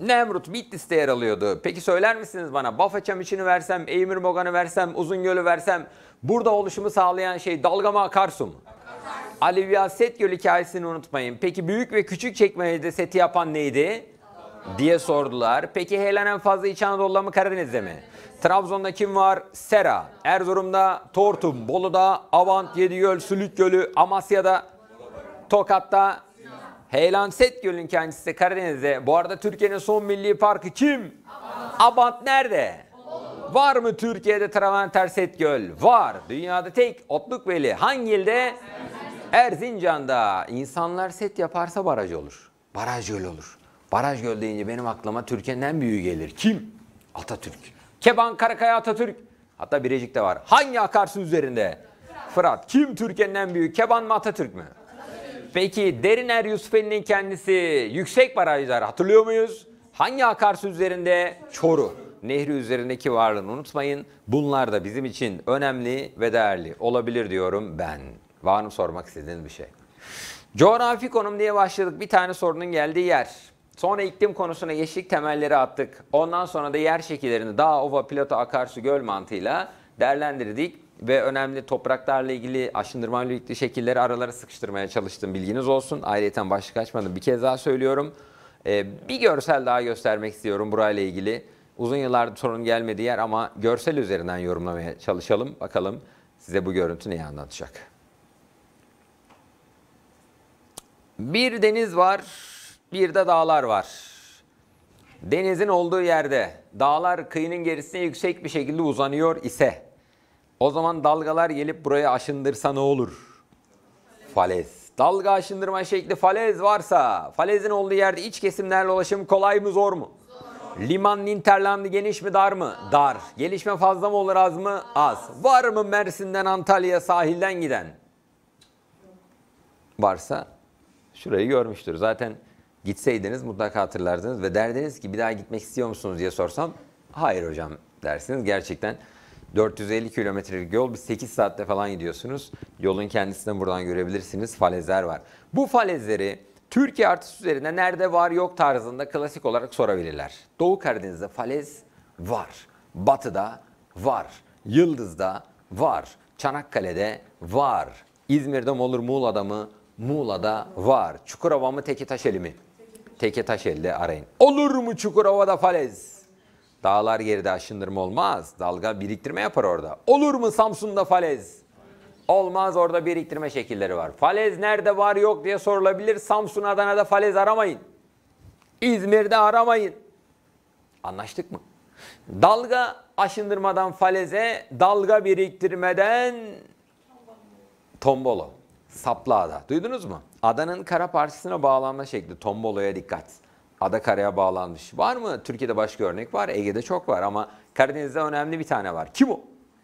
Nemrut Bitlis'te yer alıyordu. Peki söyler misiniz bana, Bafaçam versem, Eymir versem, Uzungöl'ü versem burada oluşumu sağlayan şey dalga mı, akarsu mu? Alivya Set Göl hikayesini unutmayın. Peki Büyük ve Küçükçekmece'de seti yapan neydi diye sordular. Peki heyelan en fazla İç Anadolu'da mı, Karadeniz'de mi? Trabzon'da kim var? Sera. Erzurum'da Tortum. Bolu'da Avant, Yedigöl, Sülük Gölü. Amasya'da, Tokat'ta Heyelan Set Gölü'nün kendisi de Karadeniz'de. Bu arada Türkiye'nin son milli parkı kim? Abant nerede? Var mı Türkiye'de Travanter Set Göl? Var. Dünyada tek Otlukveli. Hangi ilde? Erzincan'da. İnsanlar set yaparsa baraj olur. Baraj göl olur. Baraj göl deyince benim aklıma Türkiye'nin en büyüğü gelir. Kim? Atatürk. Keban Karakaya Atatürk. Hatta Birecik'te var. Hangi akarsu üzerinde? Fırat. Kim Türkiye'nin en büyüğü? Keban mı, Atatürk mü? Peki Deriner Yusufeli'nin kendisi yüksek barajlar hatırlıyor muyuz? Hangi akarsu üzerinde? Çoruh Nehri üzerindeki varlığını unutmayın. Bunlar da bizim için önemli ve değerli olabilir diyorum ben. Var mı sormak istediğiniz bir şey? Coğrafi konum diye başladık. Bir tane sorunun geldiği yer. Sonra iklim konusuna geçtik, temelleri attık. Ondan sonra da yer şekillerini dağ, ova, plato, akarsu, göl mantığıyla değerlendirdik. Ve önemli topraklarla ilgili aşındırmayla ilgili şekilleri aralara sıkıştırmaya çalıştım. Bilginiz olsun. Ayrıca başlık açmadım. Bir kez daha söylüyorum. Bir görsel daha göstermek istiyorum burayla ilgili. Uzun yıllardır sorun gelmediği yer ama görsel üzerinden yorumlamaya çalışalım. Bakalım size bu görüntü neyi anlatacak. Bir deniz var, bir de dağlar var. Denizin olduğu yerde dağlar kıyının gerisine yüksek bir şekilde uzanıyor ise o zaman dalgalar gelip buraya aşındırsa ne olur? Falez. Dalga aşındırma şekli falez varsa, falezin olduğu yerde iç kesimlerle ulaşım kolay mı, zor mu? Zor. Liman hinterlandı geniş mi, dar mı? Dar. Gelişme fazla mı olur, az mı? Az. Var mı Mersin'den Antalya'ya sahilden giden? Varsa şurayı görmüştür. Zaten gitseydiniz mutlaka hatırlardınız ve derdiniz ki bir daha gitmek istiyor musunuz diye sorsam hayır hocam dersiniz. Gerçekten 450 kilometrelik yol, bir 8 saatte falan gidiyorsunuz. Yolun kendisinden buradan görebilirsiniz. Falezler var. Bu falezleri Türkiye haritası üzerinde nerede var yok tarzında klasik olarak sorabilirler. Doğu Karadeniz'de falez var. Batı'da var. Yıldız'da var. Çanakkale'de var. İzmir'de mi olur, Muğla'da mı? Muğla'da var. Çukurova mı, Teketaşeli mi? Teketaşeli'de arayın. Olur mu Çukurova'da falez? Dağlar geride, aşındırma olmaz. Dalga biriktirme yapar orada. Olur mu Samsun'da falez? Olmaz, orada biriktirme şekilleri var. Falez nerede var yok diye sorulabilir. Samsun, Adana'da falez aramayın. İzmir'de aramayın. Anlaştık mı? Dalga aşındırmadan faleze, dalga biriktirmeden tombolo. Saplıada. Duydunuz mu? Adanın kara parçasına bağlanma şekli. Tomboloya dikkat. Ada karaya bağlanmış. Var mı? Türkiye'de başka örnek var. Ege'de çok var ama Karadeniz'de önemli bir tane var. Kim o?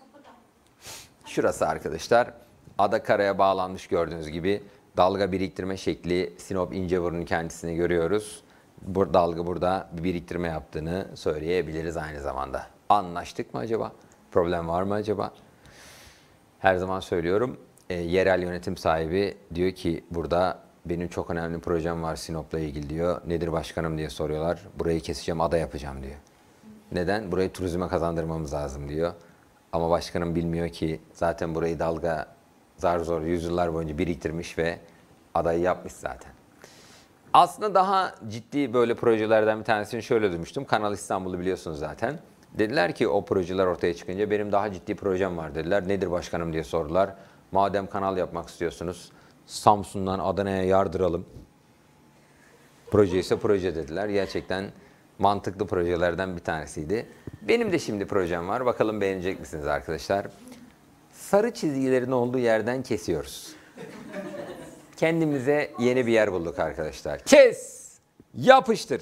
Şurası arkadaşlar. Ada karaya bağlanmış gördüğünüz gibi. Dalga biriktirme şekli. Sinop İnceburnu'nun kendisini görüyoruz. Bu dalga burada bir biriktirme yaptığını söyleyebiliriz aynı zamanda. Anlaştık mı acaba? Problem var mı acaba? Her zaman söylüyorum. Yerel yönetim sahibi diyor ki burada benim çok önemli projem var Sinop'la ilgili diyor. Nedir başkanım diye soruyorlar. Burayı keseceğim, ada yapacağım diyor. Neden? Burayı turizme kazandırmamız lazım diyor. Ama başkanım bilmiyor ki zaten burayı dalga zar zor yüzyıllar boyunca biriktirmiş ve adayı yapmış zaten. Aslında daha ciddi böyle projelerden bir tanesini şöyle duymuştum. Kanal İstanbul'u biliyorsunuz zaten. Dediler ki o projeler ortaya çıkınca benim daha ciddi projem var dediler. Nedir başkanım diye sordular. Madem kanal yapmak istiyorsunuz Samsun'dan Adana'ya yardıralım. Proje ise proje dediler. Gerçekten mantıklı projelerden bir tanesiydi. Benim de şimdi projem var. Bakalım beğenecek misiniz arkadaşlar? Sarı çizgilerin olduğu yerden kesiyoruz. Kendimize yeni bir yer bulduk arkadaşlar. Kes! Yapıştır!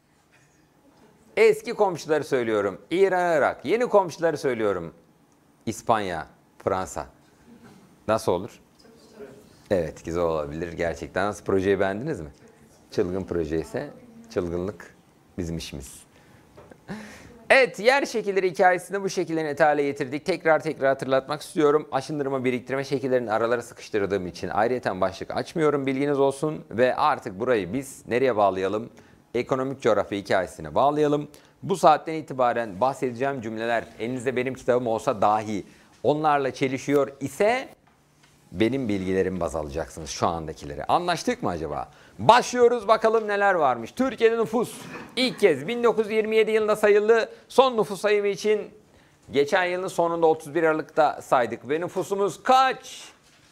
Eski komşuları söylüyorum. İran, Irak. Yeni komşuları söylüyorum. İspanya, Fransa. Nasıl olur? Evet, güzel olabilir gerçekten. Nasıl, projeyi beğendiniz mi? Çılgın proje ise çılgınlık bizim işimiz. Evet, yer şekilleri hikayesinde bu şekilleri net hale getirdik. Tekrar hatırlatmak istiyorum. Aşındırma, biriktirme şekillerini aralara sıkıştırdığım için ayrıyeten başlık açmıyorum, bilginiz olsun. Ve artık burayı biz nereye bağlayalım? ekonomik coğrafya hikayesine bağlayalım. Bu saatten itibaren bahsedeceğim cümleler elinizde benim kitabım olsa dahi onlarla çelişiyor ise benim bilgilerimi baz alacaksınız, şu andakileri. Anlaştık mı acaba? Başlıyoruz, bakalım neler varmış. Türkiye'de nüfus ilk kez 1927 yılında sayıldı. Son nüfus sayımı için geçen yılın sonunda 31 Aralık'ta saydık ve nüfusumuz kaç?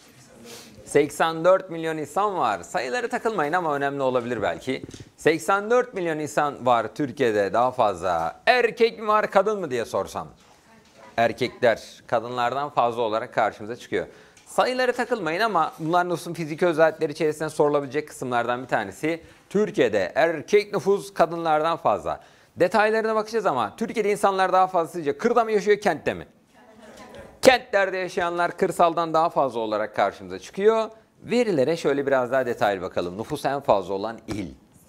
84 milyon insan var. Sayıları takılmayın ama önemli olabilir belki. 84 milyon insan var Türkiye'de, daha fazla. Erkek mi var, kadın mı diye sorsam. Erkekler kadınlardan fazla olarak karşımıza çıkıyor. Sayıları takılmayın ama bunlar nüfusun fiziki özellikleri içerisinde sorulabilecek kısımlardan bir tanesi. Türkiye'de erkek nüfus kadınlardan fazla. Detaylarına bakacağız ama Türkiye'de insanlar daha fazla sizce kırda mı yaşıyor, kentte mi? Kentlerde yaşayanlar kırsaldan daha fazla olarak karşımıza çıkıyor. Verilere şöyle biraz daha detaylı bakalım. Nüfus en fazla olan il.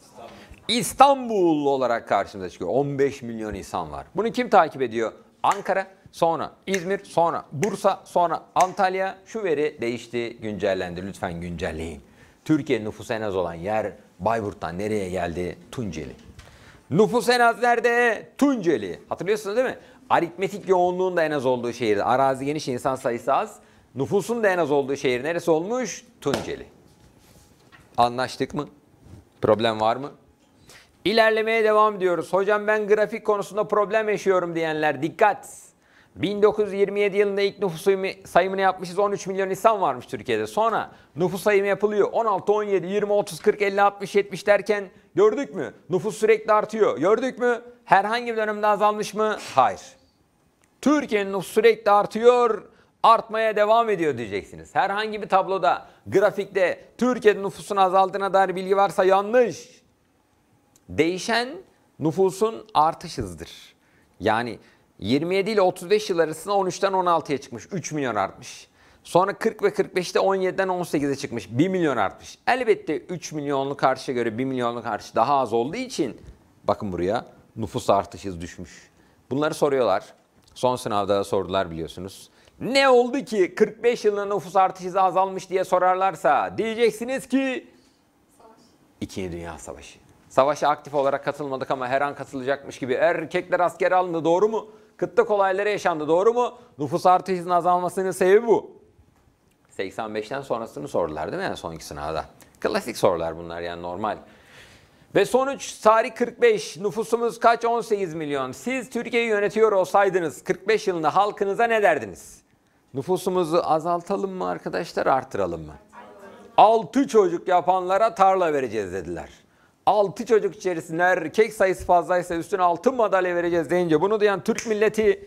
İstanbul olarak karşımıza çıkıyor. 15 milyon insan var. Bunu kim takip ediyor? Ankara, sonra İzmir, sonra Bursa, sonra Antalya. Şu veri değişti, güncellendi. Lütfen güncelleyin. Türkiye'nin nüfusu en az olan yer Bayburt'tan nereye geldi? Tunceli. Nüfus en az nerede? Tunceli. Hatırlıyorsunuz değil mi? Aritmetik yoğunluğun da en az olduğu şehirde. Arazi geniş, insan sayısı az. Nüfusun da en az olduğu şehir neresi olmuş? Tunceli. Anlaştık mı? Problem var mı? İlerlemeye devam ediyoruz. Hocam ben grafik konusunda problem yaşıyorum diyenler dikkat. 1927 yılında ilk nüfus sayımını yapmışız. 13 milyon insan varmış Türkiye'de. Sonra nüfus sayımı yapılıyor. 16, 17, 20, 30, 40, 50, 60, 70 derken gördük mü? Nüfus sürekli artıyor. Gördük mü? Herhangi bir dönemde azalmış mı? Hayır. Türkiye'nin nüfusu sürekli artıyor, artmaya devam ediyor diyeceksiniz. Herhangi bir tabloda, grafikte Türkiye'nin nüfusun azaldığına dair bilgi varsa yanlış. Değişen nüfusun artış hızıdır. Yani 27 ile 35 yıl arasında 13'ten 16'ya çıkmış. 3 milyon artmış. Sonra 40 ve 45'te 17'den 18'e çıkmış. 1 milyon artmış. Elbette 3 milyonluk artışa göre 1 milyonluk artış daha az olduğu için bakın buraya nüfus artış hızı düşmüş. Bunları soruyorlar. Son sınavda sordular biliyorsunuz. Ne oldu ki 45 yılında nüfus artış hızı azalmış diye sorarlarsa diyeceksiniz ki İkinci Dünya Savaşı. Savaşa aktif olarak katılmadık ama her an katılacakmış gibi. Erkekler askere alındı, doğru mu? Kıtlık olayları yaşandı, doğru mu? Nüfus artış hızının azalmasının sebebi bu. 85'ten sonrasını sordular değil mi en sonki sınavda? Klasik sorular bunlar, yani normal. Ve sonuç tarih 45. Nüfusumuz kaç? 18 milyon. Siz Türkiye'yi yönetiyor olsaydınız 45 yılında halkınıza ne derdiniz? Nüfusumuzu azaltalım mı arkadaşlar, artıralım mı? 6 çocuk yapanlara tarla vereceğiz dediler. 6 çocuk içerisinde erkek sayısı fazlaysa üstüne altın madalya vereceğiz deyince bunu duyan Türk milleti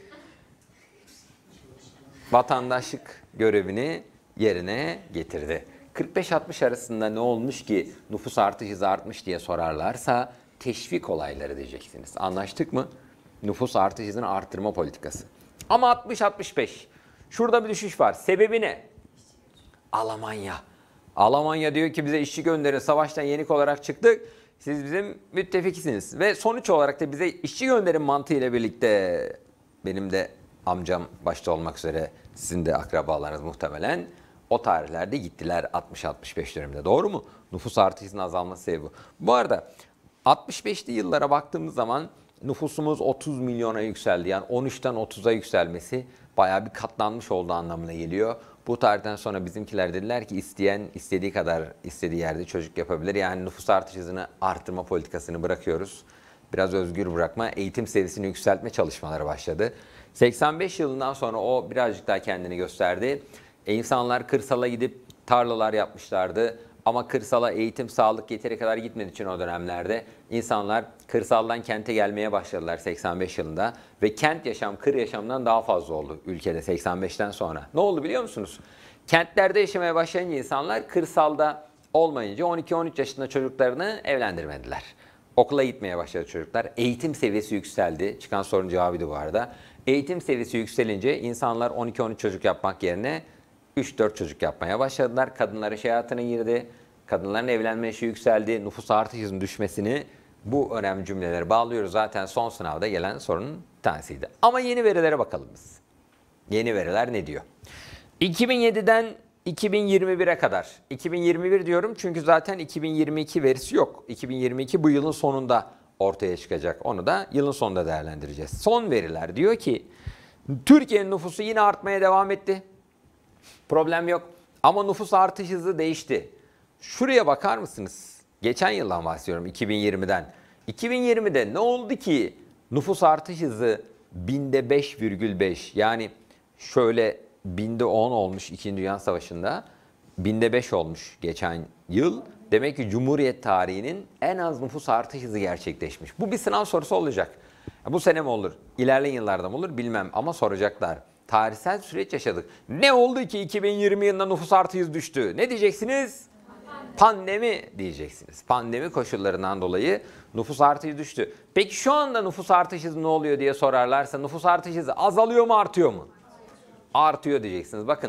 vatandaşlık görevini yerine getirdi. 45-60 arasında ne olmuş ki nüfus artış hızı artmış diye sorarlarsa teşvik olayları diyeceksiniz. Anlaştık mı? Nüfus artış hızını arttırma politikası. Ama 60-65. Şurada bir düşüş var. Sebebi ne? Almanya. Almanya diyor ki bize işçi gönderin, savaştan yenik olarak çıktık. Siz bizim müttefikisiniz. Ve sonuç olarak da bize işçi gönderin mantığıyla birlikte benim de amcam başta olmak üzere sizin de akrabalarınız muhtemelen o tarihlerde gittiler 60-65 döneminde. Doğru mu? Nüfus artışının azalması sebebi. Bu arada 65'li yıllara baktığımız zaman nüfusumuz 30 milyona yükseldi. Yani 13'ten 30'a yükselmesi bayağı bir katlanmış olduğu anlamına geliyor. Bu tarihten sonra bizimkiler dediler ki isteyen istediği kadar istediği yerde çocuk yapabilir. Yani nüfus artış hızını arttırma politikasını bırakıyoruz. Biraz özgür bırakma, eğitim seviyesini yükseltme çalışmaları başladı. 85 yılından sonra o birazcık daha kendini gösterdi. İnsanlar kırsala gidip tarlalar yapmışlardı. Ama kırsala eğitim, sağlık yeteri kadar gitmediği için o dönemlerde insanlar kırsaldan kente gelmeye başladılar 85 yılında. Ve kent yaşam, kır yaşamdan daha fazla oldu ülkede 85'ten sonra. Ne oldu biliyor musunuz? Kentlerde yaşamaya başlayınca insanlar kırsalda olmayınca 12-13 yaşında çocuklarını evlendirmediler. Okula gitmeye başladı çocuklar. Eğitim seviyesi yükseldi. Çıkan sorunun cevabıydı bu arada. Eğitim seviyesi yükselince insanlar 12-13 çocuk yapmak yerine 3-4 çocuk yapmaya başladılar. Kadınlar iş hayatına girdi. Kadınların evlenme yaşı yükseldi. Nüfus artış hızının düşmesini bu önemli cümleleri bağlıyoruz. Zaten son sınavda gelen sorunun tanesiydi. Ama yeni verilere bakalım biz. Yeni veriler ne diyor? 2007'den 2021'e kadar. 2021 diyorum çünkü zaten 2022 verisi yok. 2022 bu yılın sonunda ortaya çıkacak. Onu da yılın sonunda değerlendireceğiz. Son veriler diyor ki Türkiye'nin nüfusu yine artmaya devam etti. Problem yok. Ama nüfus artış hızı değişti. Şuraya bakar mısınız? Geçen yıldan bahsediyorum, 2020'den. 2020'de ne oldu ki nüfus artış hızı binde 5,5, yani şöyle binde 10 olmuş 2. Dünya Savaşı'nda, binde 5 olmuş geçen yıl. Demek ki Cumhuriyet tarihinin en az nüfus artış hızı gerçekleşmiş. Bu bir sınav sorusu olacak. Bu sene mi olur, ilerleyen yıllarda mı olur bilmem ama soracaklar. Tarihsel süreç yaşadık. Ne oldu ki 2020 yılında nüfus artış hızı düştü? Ne diyeceksiniz? Pandemi diyeceksiniz. Pandemi koşullarından dolayı nüfus artışı düştü. Peki şu anda nüfus artış hızı ne oluyor diye sorarlarsa nüfus artış hızı azalıyor mu, artıyor mu? Artıyor diyeceksiniz. Bakın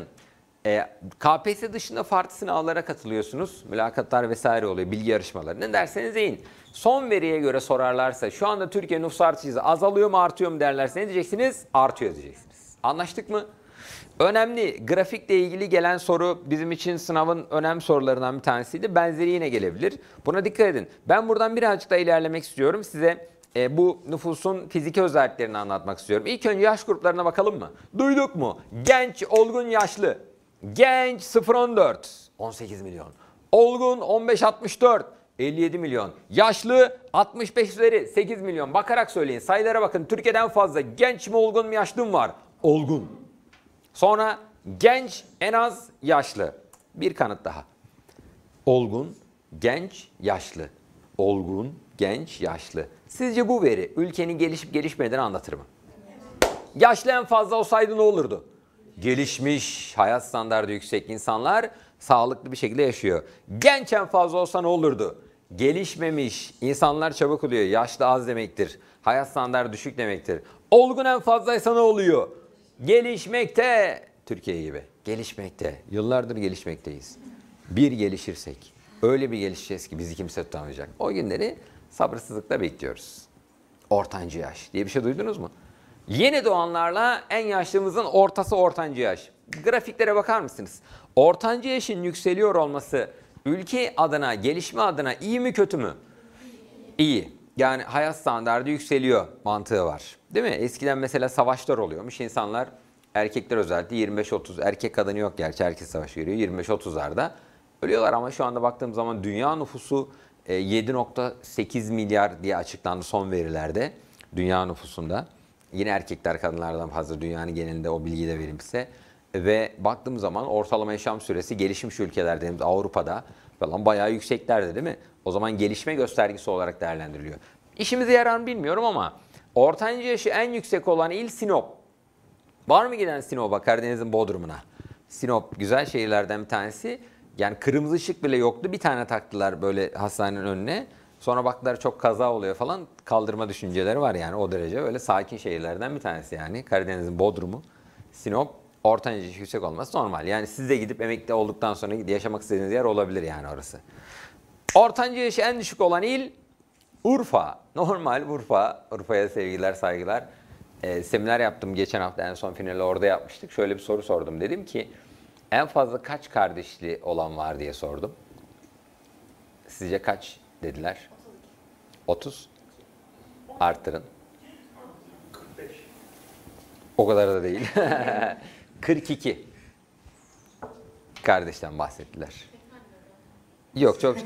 KPSS dışında farklı sınavlara katılıyorsunuz. Mülakatlar vesaire oluyor, bilgi yarışmaları. Ne derseniz deyin. Son veriye göre sorarlarsa şu anda Türkiye nüfus artış hızı azalıyor mu, artıyor mu derlerse ne diyeceksiniz? Artıyor diyeceksiniz. Anlaştık mı? Önemli, grafikle ilgili gelen soru bizim için sınavın önemli sorularından bir tanesiydi. Benzeri yine gelebilir. Buna dikkat edin. Ben buradan birazcık daha ilerlemek istiyorum. Size bu nüfusun fiziki özelliklerini anlatmak istiyorum. İlk önce yaş gruplarına bakalım mı? Duyduk mu? Genç, olgun, yaşlı. Genç 0-14, 18 milyon. Olgun 15-64, 57 milyon. Yaşlı 65 üzeri 8 milyon. Bakarak söyleyin. Sayılara bakın. Türkiye'den fazla genç mi, olgun mu, yaşlı mı var? Olgun. Sonra genç, en az, yaşlı. Bir kanıt daha. Olgun, genç, yaşlı. Olgun, genç, yaşlı. Sizce bu veri ülkenin gelişip gelişmediğini anlatır mı? Yaşlı en fazla olsaydı ne olurdu? Gelişmiş, hayat standartı yüksek insanlar sağlıklı bir şekilde yaşıyor. Genç en fazla olsa ne olurdu? Gelişmemiş, insanlar çabuk oluyor. Yaşlı az demektir. Hayat standartı düşük demektir. Olgun en fazlaysa ne oluyor? Gelişmekte. Türkiye gibi. Gelişmekte. Yıllardır gelişmekteyiz. Bir gelişirsek, öyle bir gelişeceğiz ki bizi kimse tutamayacak. O günleri sabırsızlıkla bekliyoruz. Ortancı yaş diye bir şey duydunuz mu? Yeni doğanlarla en yaşlımızın ortası ortancı yaş. Grafiklere bakar mısınız? Ortancı yaşın yükseliyor olması ülke adına, gelişme adına iyi mi kötü mü? İyi. Yani hayat standartı yükseliyor mantığı var. Değil mi? Eskiden mesela savaşlar oluyormuş. İnsanlar, erkekler özellikle 25-30, erkek kadını yok gerçi, herkes savaş görüyor. 25-30'larda ölüyorlar ama şu anda baktığım zaman dünya nüfusu 7,8 milyar diye açıklandı son verilerde. Dünya nüfusunda. Yine erkekler kadınlardan fazla dünyanın genelinde, o bilgiyi de vereyim size. Ve baktığım zaman ortalama yaşam süresi gelişmiş ülkeler dediğimiz Avrupa'da falan bayağı yükseklerde, değil mi? O zaman gelişme göstergesi olarak değerlendiriliyor. İşimize yarar mı bilmiyorum ama ortancı yaşı en yüksek olan il Sinop. Var mı giden Sinop'a, Karadeniz'in Bodrum'una? Sinop güzel şehirlerden bir tanesi. Yani kırmızı ışık bile yoktu. Bir tane taktılar böyle hastanenin önüne. Sonra baktılar çok kaza oluyor falan. Kaldırma düşünceleri var yani, o derece. Öyle sakin şehirlerden bir tanesi yani. Karadeniz'in Bodrum'u, Sinop. Ortancı yaşı yüksek olması normal. Yani siz de gidip emekli olduktan sonra yaşamak istediğiniz yer olabilir yani orası. Ortancı yaşı en düşük olan il Urfa. Normal Urfa. Urfa'ya sevgiler, saygılar. Seminer yaptım geçen hafta, en son finali orada yapmıştık. Şöyle bir soru sordum. Dedim ki en fazla kaç kardeşli olan var diye sordum. Sizce kaç dediler? 30. Arttırın. 45. O kadar da değil. 42 kardeşten bahsettiler. Yok, çok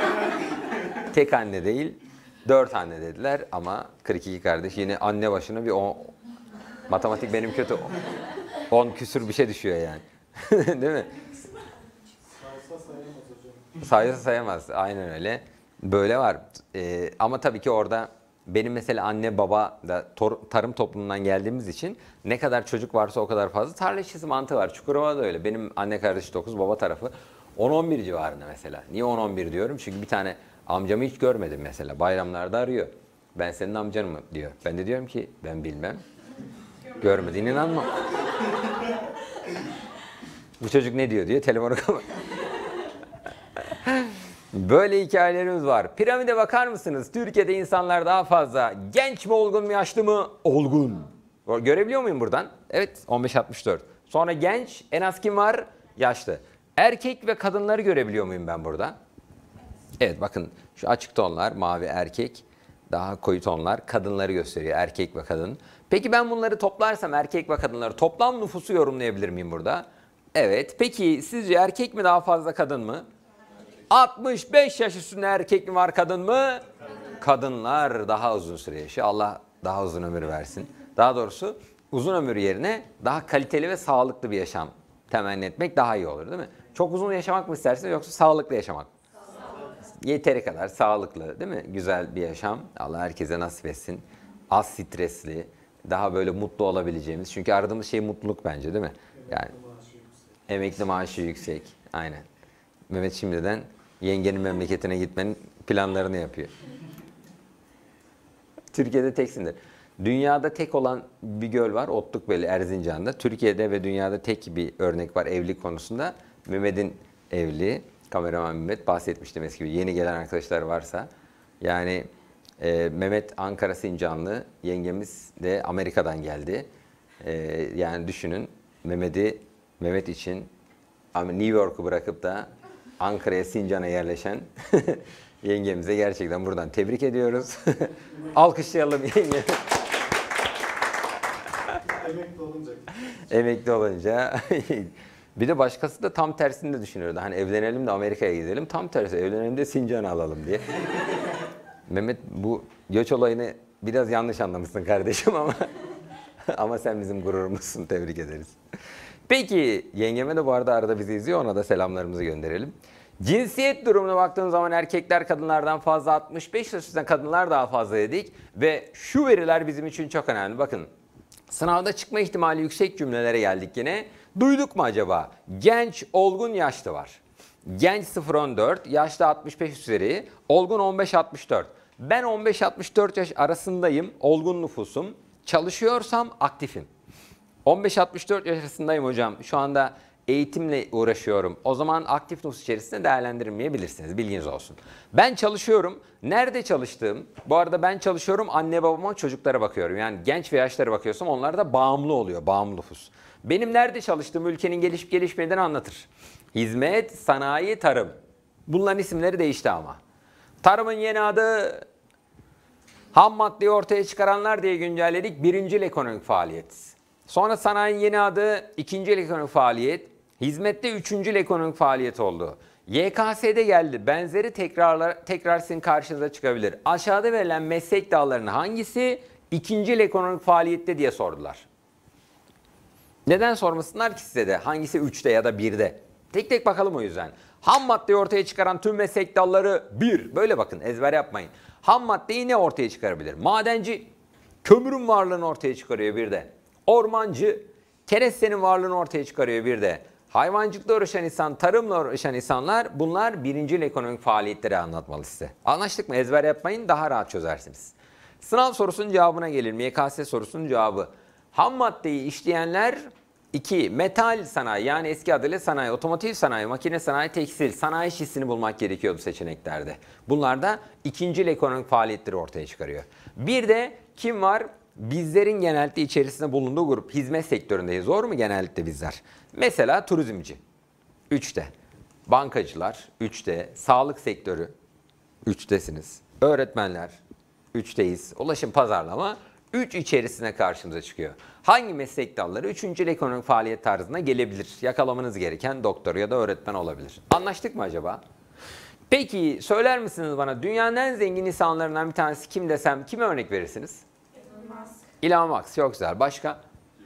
tek anne değil, 4 anne dediler ama 42 kardeş. Yine anne başına bir 10, matematik benim kötü, 10 küsür bir şey düşüyor yani. Değil mi? Saysa sayamaz hocam. Sayısı sayamaz. Aynen öyle. Böyle var. Ama tabii ki orada benim mesela anne baba da tarım toplumundan geldiğimiz için ne kadar çocuk varsa o kadar fazla tarla işçisi mantığı var. Çukurova'da öyle. Benim anne kardeşi 9, baba tarafı 10-11 civarında mesela. Niye 10-11 diyorum? Çünkü bir tane amcamı hiç görmedim mesela. Bayramlarda arıyor. Ben senin amcanım mı diyor. Ben de diyorum ki ben bilmem. Görmediğine inanmam. Bu çocuk ne diyor diye telefonu kapat. Böyle hikayelerimiz var. Piramide bakar mısınız? Türkiye'de insanlar daha fazla. Genç mi, olgun mu, yaşlı mı? Olgun. Görebiliyor muyum buradan? Evet, 15-64. Sonra genç, en az kim var? Yaşlı. Erkek ve kadınları görebiliyor muyum ben burada? Evet, bakın şu açık tonlar mavi erkek, daha koyu tonlar kadınları gösteriyor, erkek ve kadın. Peki ben bunları toplarsam erkek ve kadınları toplam nüfusu yorumlayabilir miyim burada? Evet. Peki sizce erkek mi daha fazla kadın mı? 65 yaş üstünde erkek mi var kadın mı? Kadınlar daha uzun süre yaşıyor. Allah daha uzun ömür versin. Daha doğrusu uzun ömür yerine daha kaliteli ve sağlıklı bir yaşam temenni etmek daha iyi olur değil mi? Çok uzun yaşamak mı istersiniz yoksa sağlıklı yaşamak mı? Yeteri kadar sağlıklı değil mi? Güzel bir yaşam. Allah herkese nasip etsin. Az stresli, daha böyle mutlu olabileceğimiz. Çünkü aradığımız şey mutluluk bence değil mi? Yani emekli maaşı yüksek. Aynen. Mehmet şimdiden yengenin memleketine gitmenin planlarını yapıyor. Türkiye'de teksindir. Dünyada tek olan bir göl var. Otlukbeli, Erzincan'da. Türkiye'de ve dünyada tek bir örnek var evlilik konusunda. Mehmet'in evliliği. Kameraman Mehmet bahsetmiştim eski gibi. Yeni gelen arkadaşlar varsa. Yani Mehmet Ankara Sincanlı. Yengemiz de Amerika'dan geldi. Yani düşünün Mehmet için New York'u bırakıp da Ankara'ya, Sincan'a yerleşen yengemize gerçekten buradan tebrik ediyoruz. Alkışlayalım yenge. Emekli olunca. Emekli olunca. Bir de başkası da tam tersini de düşünüyordu. Hani evlenelim de Amerika'ya gidelim. Tam tersi evlenelim de Sincan'ı alalım diye. Mehmet bu göç olayını biraz yanlış anlamışsın kardeşim ama ama sen bizim gururumuzsun. Tebrik ederiz. Peki yengeme de bu arada bizi izliyor. Ona da selamlarımızı gönderelim. Cinsiyet durumuna baktığımız zaman erkekler kadınlardan fazla, 65 yaş üstünden kadınlar daha fazla dedik. Ve şu veriler bizim için çok önemli. Bakın sınavda çıkma ihtimali yüksek cümlelere geldik yine. Duyduk mu acaba? Genç, olgun, yaşlı var. Genç 0-14, yaşlı 65 üzeri, olgun 15-64. Ben 15-64 yaş arasındayım, olgun nüfusum. Çalışıyorsam aktifim. 15-64 yaş arasındayım hocam. Şu anda eğitimle uğraşıyorum. O zaman aktif nüfus içerisinde değerlendirmeyebilirsiniz. Bilginiz olsun. Ben çalışıyorum. Nerede çalıştığım? Bu arada ben çalışıyorum. Anne babama, çocuklara bakıyorum. Yani genç ve yaşlara bakıyorsam onlar da bağımlı oluyor. Bağımlı nüfus. Benim nerede çalıştığım ülkenin gelişip gelişmediğini anlatır. Hizmet, sanayi, tarım. Bunların isimleri değişti ama. Tarımın yeni adı ham maddeyi ortaya çıkaranlar diye güncelledik. Birincil ekonomik faaliyet. Sonra sanayinin yeni adı ikincil ekonomik faaliyet. Hizmette üçüncül ekonomik faaliyet oldu. YKS'de geldi. Benzeri tekrar sizin karşınıza çıkabilir. Aşağıda verilen meslek dallarının hangisi ikincil ekonomik faaliyette diye sordular. Neden sormasınlar ki size de? Hangisi 3'te ya da 1'de? Tek tek bakalım o yüzden. Ham maddeyi ortaya çıkaran tüm meslek dalları 1. Böyle bakın, ezber yapmayın. Ham maddeyi ne ortaya çıkarabilir? Madenci kömürün varlığını ortaya çıkarıyor bir de. Ormancı kerestenin varlığını ortaya çıkarıyor bir de. Hayvancılıkla uğraşan insan, tarımla uğraşan insanlar, bunlar birincil ekonomik faaliyetleri anlatmalı size. Anlaştık mı? Ezber yapmayın, daha rahat çözersiniz. Sınav sorusunun cevabına gelelim. YKS sorusunun cevabı. Ham maddeyi işleyenler 2. Metal sanayi, yani eski adıyla sanayi, otomotiv sanayi, makine sanayi, tekstil, sanayi işçisini bulmak gerekiyordu seçeneklerde. Bunlar da ikincil ekonomik faaliyetleri ortaya çıkarıyor. Bir de kim var? Bizlerin genellikle içerisinde bulunduğu grup, hizmet sektöründeyiz. Zor mu genellikle bizler? Mesela turizmci 3'te, bankacılar 3'te, sağlık sektörü 3'tesiniz, öğretmenler 3'teyiz, ulaşım pazarlama 3 içerisine karşımıza çıkıyor. Hangi meslek dalları 3. ekonomik faaliyet tarzına gelebilir? Yakalamanız gereken doktor ya da öğretmen olabilir. Anlaştık mı acaba? Peki söyler misiniz bana, dünyanın en zengin insanlarından bir tanesi kim desem kime örnek verirsiniz? Elon Musk, çok güzel. Başka?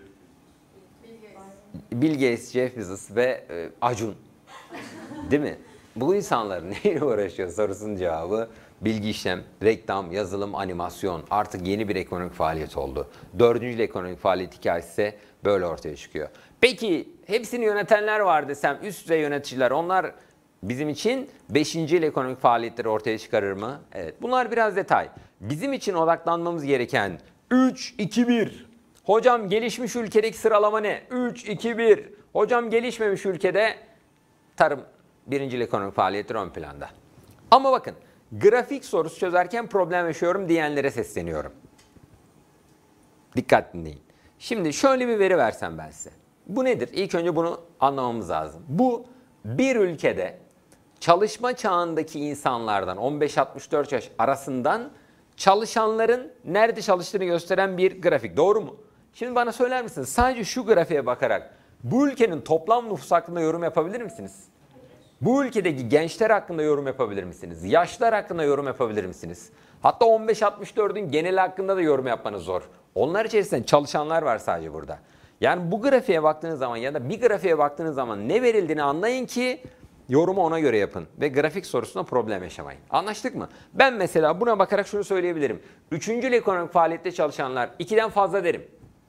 Bill Gates, Jeff Bezos ve Acun. Değil mi? Bu insanlar neyle uğraşıyor sorusunun cevabı bilgi işlem, reklam, yazılım, animasyon. Artık yeni bir ekonomik faaliyet oldu. 4. ekonomik faaliyet hikayesi ise böyle ortaya çıkıyor. Peki hepsini yönetenler var desem, üst düzey yöneticiler, onlar bizim için 5. ekonomik faaliyetleri ortaya çıkarır mı? Evet. Bunlar biraz detay. Bizim için odaklanmamız gereken 3-2-1. Hocam gelişmiş ülkedeki sıralama ne? 3-2-1. Hocam gelişmemiş ülkede tarım, birincil ekonomik faaliyetler ön planda. Ama bakın, grafik sorusu çözerken problem yaşıyorum diyenlere sesleniyorum. Dikkat dinleyin. Şimdi şöyle bir veri versem ben size. Bu nedir? İlk önce bunu anlamamız lazım. Bu bir ülkede çalışma çağındaki insanlardan 15-64 yaş arasından çalışanların nerede çalıştığını gösteren bir grafik. Doğru mu? Şimdi bana söyler misiniz? Sadece şu grafiğe bakarak bu ülkenin toplam nüfusu hakkında yorum yapabilir misiniz? Bu ülkedeki gençler hakkında yorum yapabilir misiniz? Yaşlar hakkında yorum yapabilir misiniz? Hatta 15-64'ün geneli hakkında da yorum yapmanız zor. Onlar içerisinde çalışanlar var sadece burada. Yani bu grafiğe baktığınız zaman ya da bir grafiğe baktığınız zaman ne verildiğini anlayın ki yorumu ona göre yapın. Ve grafik sorusunda problem yaşamayın. Anlaştık mı? Ben mesela buna bakarak şunu söyleyebilirim. Üçüncül ekonomik faaliyette çalışanlar 2'den fazla derim.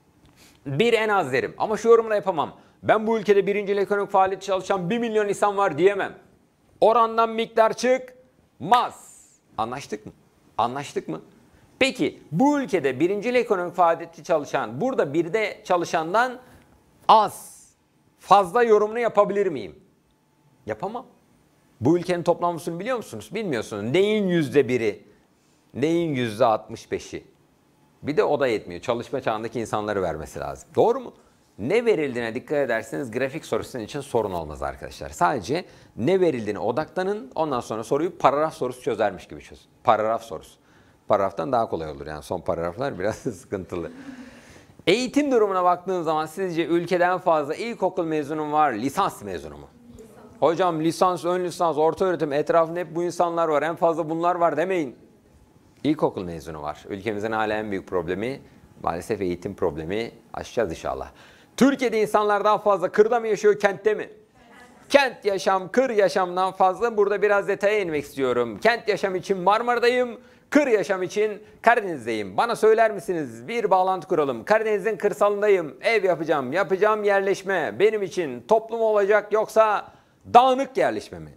1 en az derim. Ama şu yorumla yapamam. Ben bu ülkede birincil ekonomik faaliyette çalışan 1 milyon insan var diyemem. Orandan miktar çıkmaz. Anlaştık mı? Anlaştık mı? Peki bu ülkede birincil ekonomik faaliyette çalışan, burada birde çalışandan az, fazla yorumunu yapabilir miyim? Yapamam. Bu ülkenin toplam nüfusunu biliyor musunuz? Bilmiyorsunuz. Neyin %1'i? Neyin %65'i? Bir de o da yetmiyor. Çalışma çağındaki insanları vermesi lazım. Doğru mu? Ne verildiğine dikkat ederseniz grafik sorusu için sorun olmaz arkadaşlar. Sadece ne verildiğine odaklanın. Ondan sonra soruyu paragraf sorusu çözermiş gibi çözün. Paragraf sorusu. Paragraftan daha kolay olur. Yani son paragraflar biraz sıkıntılı. Eğitim durumuna baktığınız zaman sizce ülkeden fazla ilkokul mezunu var, lisans mezunu mu? Hocam lisans, ön lisans, orta öğretim etrafında hep bu insanlar var. En fazla bunlar var demeyin. İlkokul mezunu var. Ülkemizin hala en büyük problemi maalesef eğitim problemi. Aşacağız inşallah. Türkiye'de insanlar daha fazla kırda mı yaşıyor, kentte mi? Kent yaşam, kır yaşamdan fazla. Burada biraz detaya inmek istiyorum. Kent yaşam için Marmara'dayım. Kır yaşam için Karadeniz'deyim. Bana söyler misiniz? Bir bağlantı kuralım. Karadeniz'in kırsalındayım. Ev yapacağım. Yapacağım yerleşme. Benim için toplum olacak yoksa dağınık yerleşme mi?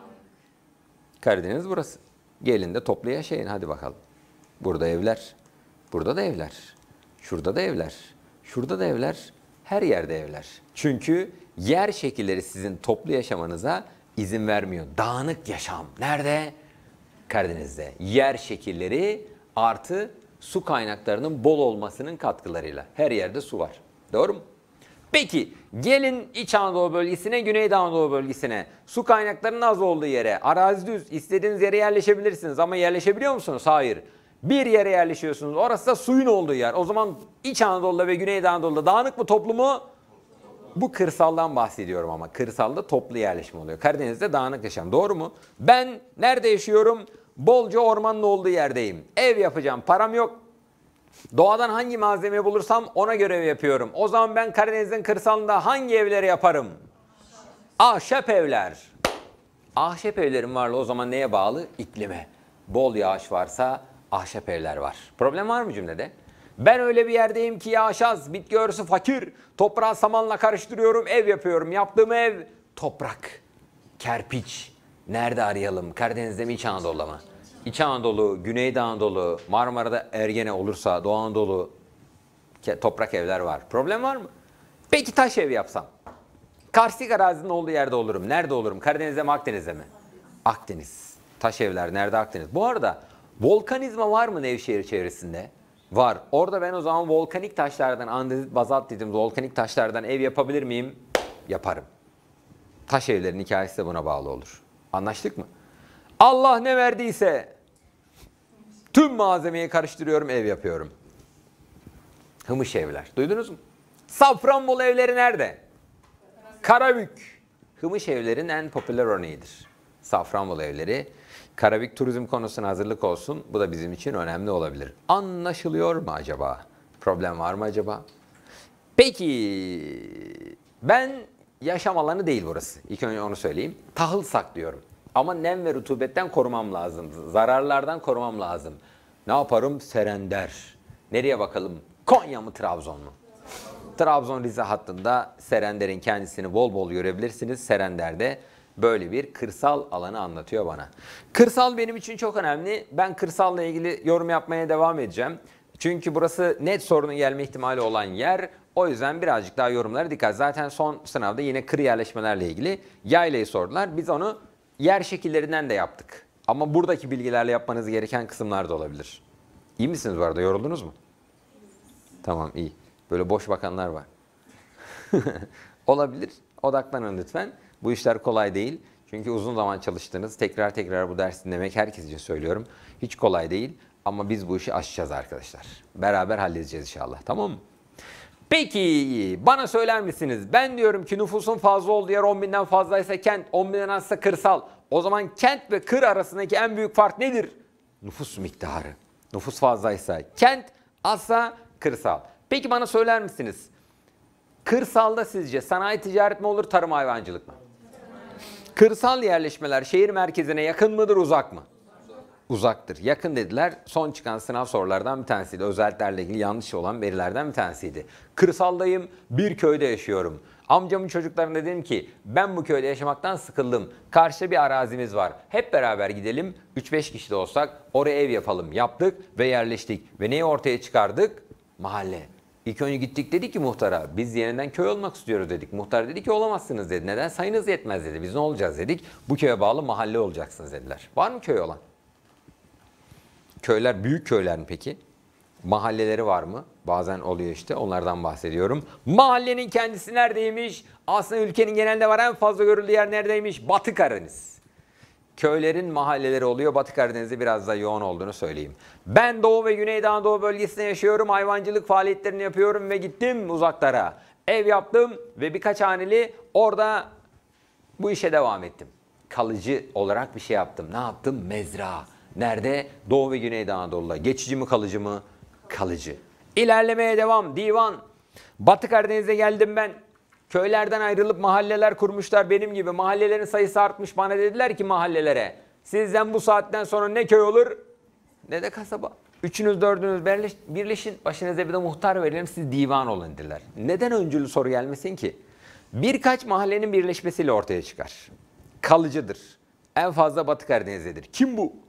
Karadeniz burası. Gelin de toplu yaşayın hadi bakalım. Burada evler. Burada da evler. Şurada da evler. Şurada da evler. Her yerde evler. Çünkü yer şekilleri sizin toplu yaşamanıza izin vermiyor. Dağınık yaşam. Nerede? Karadeniz'de. Yer şekilleri artı su kaynaklarının bol olmasının katkılarıyla. Her yerde su var. Doğru mu? Peki gelin İç Anadolu bölgesine, Güneydoğu Anadolu bölgesine. Su kaynaklarının az olduğu yere, arazi düz, istediğiniz yere yerleşebilirsiniz. Ama yerleşebiliyor musunuz? Hayır. Bir yere yerleşiyorsunuz. Orası da suyun olduğu yer. O zaman İç Anadolu'da ve Güneydoğu Anadolu'da dağınık mı toplu mu? Bu kırsaldan bahsediyorum ama. Kırsalda toplu yerleşim oluyor. Karadeniz'de dağınık yaşam. Doğru mu? Ben nerede yaşıyorum? Bolca ormanın olduğu yerdeyim. Ev yapacağım. Param yok. Doğadan hangi malzemeyi bulursam ona göre ev yapıyorum. O zaman ben Karadeniz'in kırsalında hangi evleri yaparım? Ahşap evler. Ahşap evlerin varlığı o zaman neye bağlı? İklime. Bol yağış varsa ahşap evler var. Problem var mı cümlede? Ben öyle bir yerdeyim ki yağış az, bitki örtüsü fakir. Toprağı samanla karıştırıyorum, ev yapıyorum. Yaptığım ev toprak, kerpiç. Nerede arayalım? Karadeniz'de mi, İç Anadolu'da mı? İç Anadolu, Güneydoğu Anadolu, Marmara'da Ergene olursa Doğu Anadolu toprak evler var. Problem var mı? Peki taş ev yapsam? Karstik arazinin olduğu yerde olurum. Nerede olurum? Karadeniz'de mi, Akdeniz'de mi? Akdeniz. Taş evler nerede? Akdeniz. Bu arada volkanizma var mı Nevşehir çevresinde? Var. Orada ben o zaman volkanik taşlardan, andezit, bazalt dediğimiz volkanik taşlardan ev yapabilir miyim? Yaparım. Taş evlerin hikayesi de buna bağlı olur. Anlaştık mı? Allah ne verdiyse tüm malzemeyi karıştırıyorum, ev yapıyorum. Hımış evler. Duydunuz mu? Safranbolu evleri nerede? Karabük. Hımış evlerin en popüler örneğidir. Safranbolu evleri. Karabük turizm konusuna hazırlık olsun. Bu da bizim için önemli olabilir. Anlaşılıyor mu acaba? Problem var mı acaba? Peki ben yaşam alanı değil burası. İlk önce onu söyleyeyim. Tahıl saklıyorum. Ama nem ve rutubetten korumam lazım. Zararlardan korumam lazım. Ne yaparım? Serender. Nereye bakalım? Konya mı, Trabzon mu? Trabzon-Rize hattında Serender'in kendisini bol bol görebilirsiniz. Serender'de böyle bir kırsal alanı anlatıyor bana. Kırsal benim için çok önemli. Ben kırsalla ilgili yorum yapmaya devam edeceğim. Çünkü burası net sorunun gelme ihtimali olan yer. O yüzden birazcık daha yorumlara dikkat. Zaten son sınavda yine kır yerleşmelerle ilgili yaylayı sordular. Biz onu yer şekillerinden de yaptık. Ama buradaki bilgilerle yapmanız gereken kısımlar da olabilir. İyi misiniz bu arada? Yoruldunuz mu? Tamam, iyi. Böyle boş bakanlar var. Olabilir. Odaklanın lütfen. Bu işler kolay değil. Çünkü uzun zaman çalıştınız. Tekrar tekrar bu dersi dinlemek herkes için söylüyorum. Hiç kolay değil. Ama biz bu işi aşacağız arkadaşlar. Beraber halledeceğiz inşallah. Tamam mı? Peki bana söyler misiniz? Ben diyorum ki nüfusun fazla olduğu yer 10 binden fazlaysa kent, 10 binden azsa kırsal. O zaman kent ve kır arasındaki en büyük fark nedir? Nüfus miktarı. Nüfus fazlaysa kent, azsa kırsal. Peki bana söyler misiniz? Kırsalda sizce sanayi ticaret mi olur, tarım hayvancılık mı? Kırsal yerleşmeler şehir merkezine yakın mıdır, uzak mı? Uzaktır. Yakın dediler. Son çıkan sınav sorulardan bir tanesiydi. Özelliklerle ilgili yanlış olan verilerden bir tanesiydi. Kırsaldayım, bir köyde yaşıyorum. Amcamın çocuklarına dedim ki ben bu köyde yaşamaktan sıkıldım. Karşıda bir arazimiz var. Hep beraber gidelim. 3-5 kişi de olsak oraya ev yapalım. Yaptık ve yerleştik. Ve neyi ortaya çıkardık? Mahalle. İlk önce gittik, dedi ki muhtara biz yeniden köy olmak istiyoruz dedik. Muhtar dedi ki olamazsınız dedi. Neden? Sayınız yetmez dedi. Biz ne olacağız dedik. Bu köye bağlı mahalle olacaksınız dediler. Var mı köy olan? Köyler büyük köyler mi peki? Mahalleleri var mı? Bazen oluyor işte, onlardan bahsediyorum. Mahallenin kendisi neredeymiş? Aslında ülkenin genelinde var, en fazla görüldüğü yer neredeymiş? Batı Karadeniz. Köylerin mahalleleri oluyor. Batı Karadeniz'de biraz daha yoğun olduğunu söyleyeyim. Ben Doğu ve Güneydoğu Anadolu bölgesinde yaşıyorum. Hayvancılık faaliyetlerini yapıyorum ve gittim uzaklara. Ev yaptım ve birkaç haneli orada bu işe devam ettim. Kalıcı olarak bir şey yaptım. Ne yaptım? Mezra. Nerede? Doğu ve Güneydoğu Anadolu'da. Geçici mi, kalıcı mı? Kalıcı. İlerlemeye devam. Divan. Batı Karadeniz'e geldim ben. Köylerden ayrılıp mahalleler kurmuşlar benim gibi. Mahallelerin sayısı artmış. Bana dediler ki mahallelere, sizden bu saatten sonra ne köy olur ne de kasaba. Üçünüz dördünüz birleşin. Başınıza bir de muhtar verelim, siz divan olun dediler. Neden öncülü soru gelmesin ki? Birkaç mahallenin birleşmesiyle ortaya çıkar. Kalıcıdır. En fazla Batı Karadeniz'dedir. Kim bu?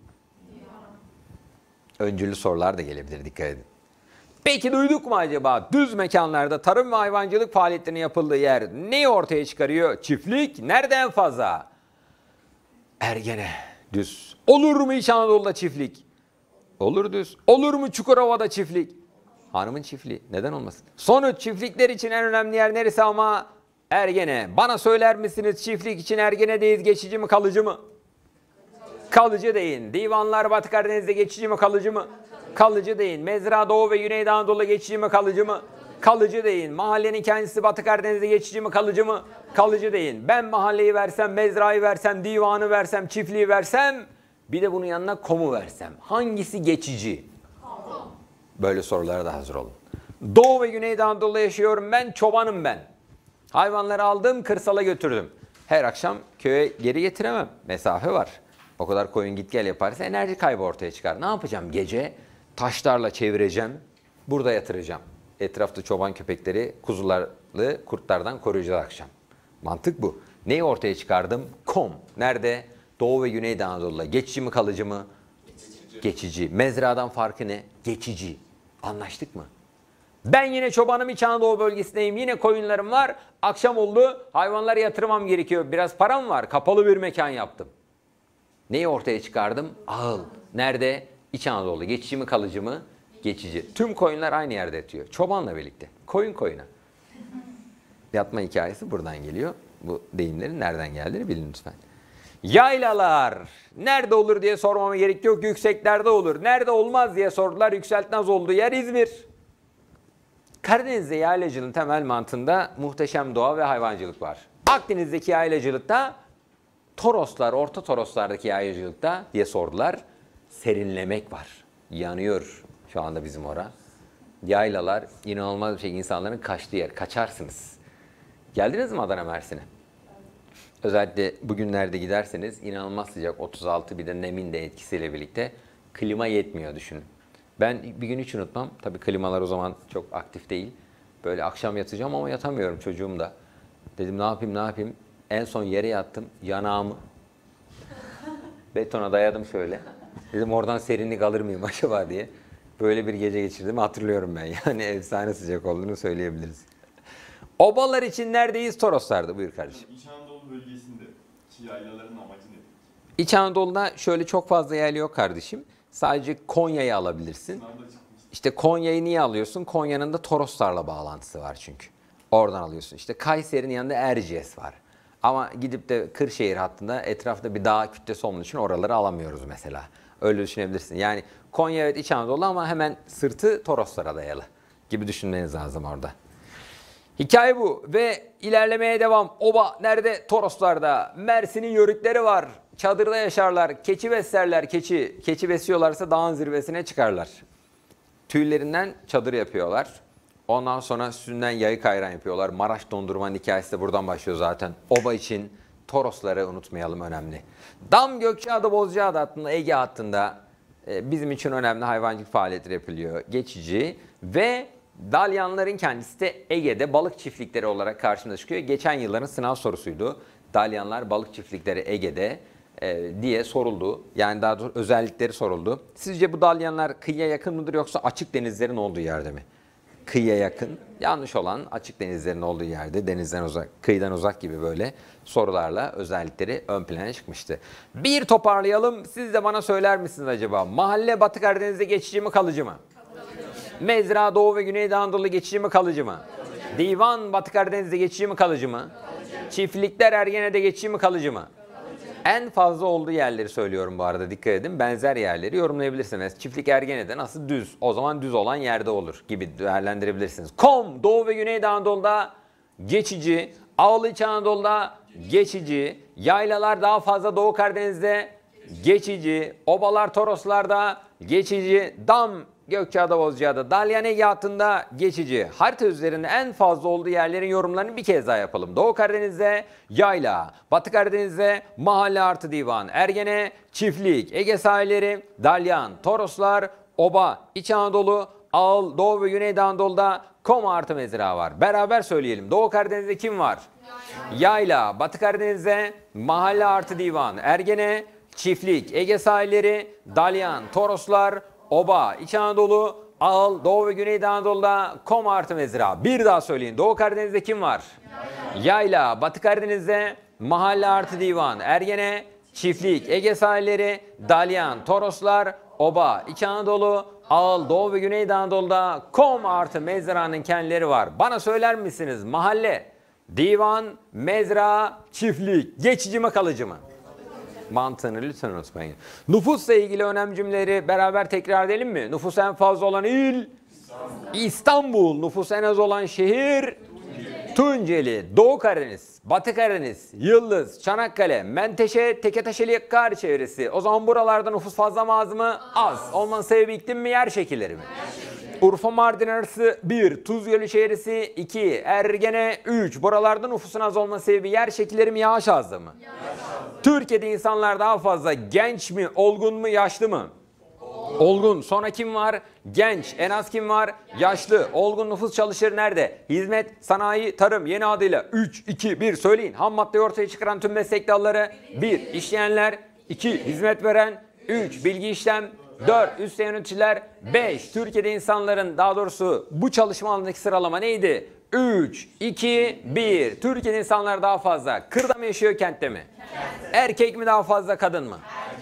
Öncülü sorular da gelebilir, dikkat edin. Peki duyduk mu acaba? Düz mekanlarda tarım ve hayvancılık faaliyetlerinin yapıldığı yer neyi ortaya çıkarıyor? Çiftlik. Nerede en fazla? Ergene. Düz. Olur mu İç Anadolu'da çiftlik? Olur düz. Olur mu Çukurova'da çiftlik? Hanımın çiftliği. Neden olmasın? Sonuç, çiftlikler için en önemli yer neresi ama? Ergene. Bana söyler misiniz, çiftlik için Ergene'deyiz, geçici mi, kalıcı mı? Kalıcı deyin. Divanlar Batı Karadeniz'de geçici mi, kalıcı mı? Kalıcı deyin. Mezra Doğu ve Güneydoğu Anadolu'da geçici mi, kalıcı mı? Kalıcı deyin. Mahallenin kendisi Batı Karadeniz'de geçici mi, kalıcı mı? Kalıcı deyin. Ben mahalleyi versem, mezrayı versem, divanı versem, çiftliği versem, bir de bunun yanına komu versem. Hangisi geçici? Böyle sorulara da hazır olun. Doğu ve Güneydoğu Anadolu'da yaşıyorum ben, çobanım ben. Hayvanları aldım, kırsala götürdüm. Her akşam köye geri getiremem. Mesafe var. O kadar koyun git gel yaparsa enerji kaybı ortaya çıkar. Ne yapacağım? Gece taşlarla çevireceğim, burada yatıracağım. Etrafta çoban köpekleri, kuzularlı kurtlardan koruyacağız akşam. Mantık bu. Neyi ortaya çıkardım? Kom. Nerede? Doğu ve Güneydoğu Anadolu'da. Geçici mi, kalıcı mı? Geçici. Mezradan farkı ne? Geçici. Anlaştık mı? Ben yine çobanım, İç Anadolu bölgesindeyim. Yine koyunlarım var. Akşam oldu. Hayvanları yatırmam gerekiyor. Biraz param var. Kapalı bir mekan yaptım. Neyi ortaya çıkardım? Ağıl. Nerede? İç Anadolu. Geçici mi, kalıcı mı? Geçici. Tüm koyunlar aynı yerde yatıyor. Çobanla birlikte. Koyun koyuna. Yatma hikayesi buradan geliyor. Bu deyimlerin nereden geldiğini bilin lütfen. Yaylalar. Nerede olur diye sormama gerek yok. Yükseklerde olur. Nerede olmaz diye sordular. Yükseltmez olduğu yer İzmir. Karadeniz'de yaylacılığın temel mantığında muhteşem doğa ve hayvancılık var. Akdeniz'deki yaylacılıkta, Toroslar, Orta Toroslardaki yaylacılıkta diye sordular. Serinlemek var. Yanıyor şu anda bizim ora. Yaylalar inanılmaz bir şey. İnsanların kaçtığı yer. Kaçarsınız. Geldiniz mi Adana, Mersin'e? Özellikle bugünlerde giderseniz inanılmaz sıcak. 36, bir de nemin de etkisiyle birlikte. Klima yetmiyor, düşünün. Ben bir gün hiç unutmam. Tabii klimalar o zaman çok aktif değil. Böyle akşam yatacağım ama yatamıyorum, çocuğum da. Dedim ne yapayım? En son yere yattım. Yanağımı betona dayadım şöyle. Dedim oradan serinlik alır mıyım acaba diye. Böyle bir gece geçirdim, hatırlıyorum ben. Yani efsane sıcak olduğunu söyleyebiliriz. Obalar için neredeyiz? Toroslar'da. Buyur kardeşim. İç Anadolu bölgesinde yaylaların amacı nedir? İç Anadolu'da şöyle çok fazla yerli yok kardeşim. Sadece Konya'yı alabilirsin. İşte Konya'yı niye alıyorsun? Konya'nın da Toroslarla bağlantısı var çünkü. Oradan alıyorsun. İşte Kayseri'nin yanında Erciyes var. Ama gidip de Kırşehir hattında etrafta bir dağ kütlesi olduğu için oraları alamıyoruz mesela. Öyle düşünebilirsin. Yani Konya evet İç Anadolu ama hemen sırtı Toroslara dayalı gibi düşünmeniz lazım orada. Hikaye bu ve ilerlemeye devam. Oba nerede? Toroslarda. Mersin'in yörükleri var. Çadırda yaşarlar. Keçi beslerler. Keçi besliyorlarsa dağın zirvesine çıkarlar. Tüylerinden çadır yapıyorlar. Ondan sonra sütünden yayık ayran yapıyorlar. Maraş dondurmanın hikayesi de buradan başlıyor zaten. Oba için Torosları unutmayalım, önemli. Dam, Gökçeada, Bozcaada hattında, Ege hattında bizim için önemli hayvancılık faaliyetleri yapılıyor. Geçici ve dalyanların kendisi de Ege'de balık çiftlikleri olarak karşımıza çıkıyor. Geçen yılların sınav sorusuydu. Dalyanlar balık çiftlikleri Ege'de diye soruldu. Yani daha doğrusu özellikleri soruldu. Sizce bu dalyanlar kıyıya yakın mıdır yoksa açık denizlerin olduğu yerde mi? Kıyıya yakın, yanlış olan açık denizlerin olduğu yerde, denizden uzak, kıyıdan uzak gibi böyle sorularla özellikleri ön plana çıkmıştı. Bir toparlayalım, siz de bana söyler misiniz acaba? Mahalle Batı Karadeniz'de geçici mi kalıcı mı? Mezra Doğu ve Güneydoğu Anadolu geçici mi kalıcı mı? Divan Batı Karadeniz'de geçici mi kalıcı mı? Çiftlikler Ergene'de geçici mi kalıcı mı? En fazla olduğu yerleri söylüyorum bu arada, dikkat edin. Benzer yerleri yorumlayabilirsiniz. Çiftlik Ergene'de nasıl düz? O zaman düz olan yerde olur gibi değerlendirebilirsiniz. Doğu ve Güneydoğu Anadolu'da geçici. Ağlı İç Anadolu'da geçici. Yaylalar daha fazla Doğu Karadeniz'de geçici. Obalar Toroslar'da geçici. Dam Gökçeada, Bozcaada, Dalyan Ege hattında geçici. Harita üzerinde en fazla olduğu yerlerin yorumlarını bir kez daha yapalım. Doğu Karadeniz'de yayla, Batı Karadeniz'de mahalle artı divan, Ergene, çiftlik, Ege sahilleri, Dalyan, Toroslar, Oba, İç Anadolu, Ağıl, Doğu ve Güneydoğu Anadolu'da Koma artı mezra var. Beraber söyleyelim. Doğu Karadeniz'de kim var? Yayla, Batı Karadeniz'de mahalle artı divan, Ergene, çiftlik, Ege sahilleri, Dalyan, Toroslar, Oba, İç Anadolu, Ağıl, Doğu ve Güneydoğu Anadolu'da Koma artı mezra. Bir daha söyleyin. Doğu Karadeniz'de kim var? Yayla, Batı Karadeniz'de mahalle artı divan, Ergene, çiftlik, Ege sahilleri, Dalyan, Toroslar, Oba, İç Anadolu, Ağıl, Doğu ve Güneydoğu Anadolu'da Koma artı mezranın kendileri var. Bana söyler misiniz? Mahalle, divan, mezra, çiftlik, geçici mi kalıcı mı? Mantığını lütfen unutmayın. Nüfusla ilgili önemli cümleleri beraber tekrar edelim mi? Nüfus en fazla olan il İstanbul. Nüfus en az olan şehir Tunceli. Doğu Karadeniz, Batı Karadeniz, Yıldız, Çanakkale, Menteşe, Teketaşeli, Yakkari çevresi. O zaman buralarda nüfus fazla mı az mı? Az. Olmanın sebebi iklim mi, yer şekilleri mi? Urfa Mardin arası 1, Tuz Gölü çevresi 2, Ergene 3. Buralarda nüfusun az olma sebebi yer şekilleri mi, yağış azlığı mı? Türkiye'de insanlar daha fazla genç mi, olgun mu, yaşlı mı? Olgun. Sonra kim var? Genç. En az kim var? Yaşlı. Olgun nüfus çalışır nerede? Hizmet, sanayi, tarım. Yeni adıyla 3, 2, 1 söyleyin. Ham maddeyi ortaya çıkaran tüm meslek dalları. 1. İşleyenler. 2. Hizmet veren. 3. Bilgi işlem. 4. Üst yöneticiler. 5. Türkiye'de insanların, daha doğrusu bu çalışma alanındaki sıralama neydi? 3, 2, 1. Türkiye'de insanlar daha fazla kırda mı yaşıyor, kentte mi? Erkek mi daha fazla, kadın mı?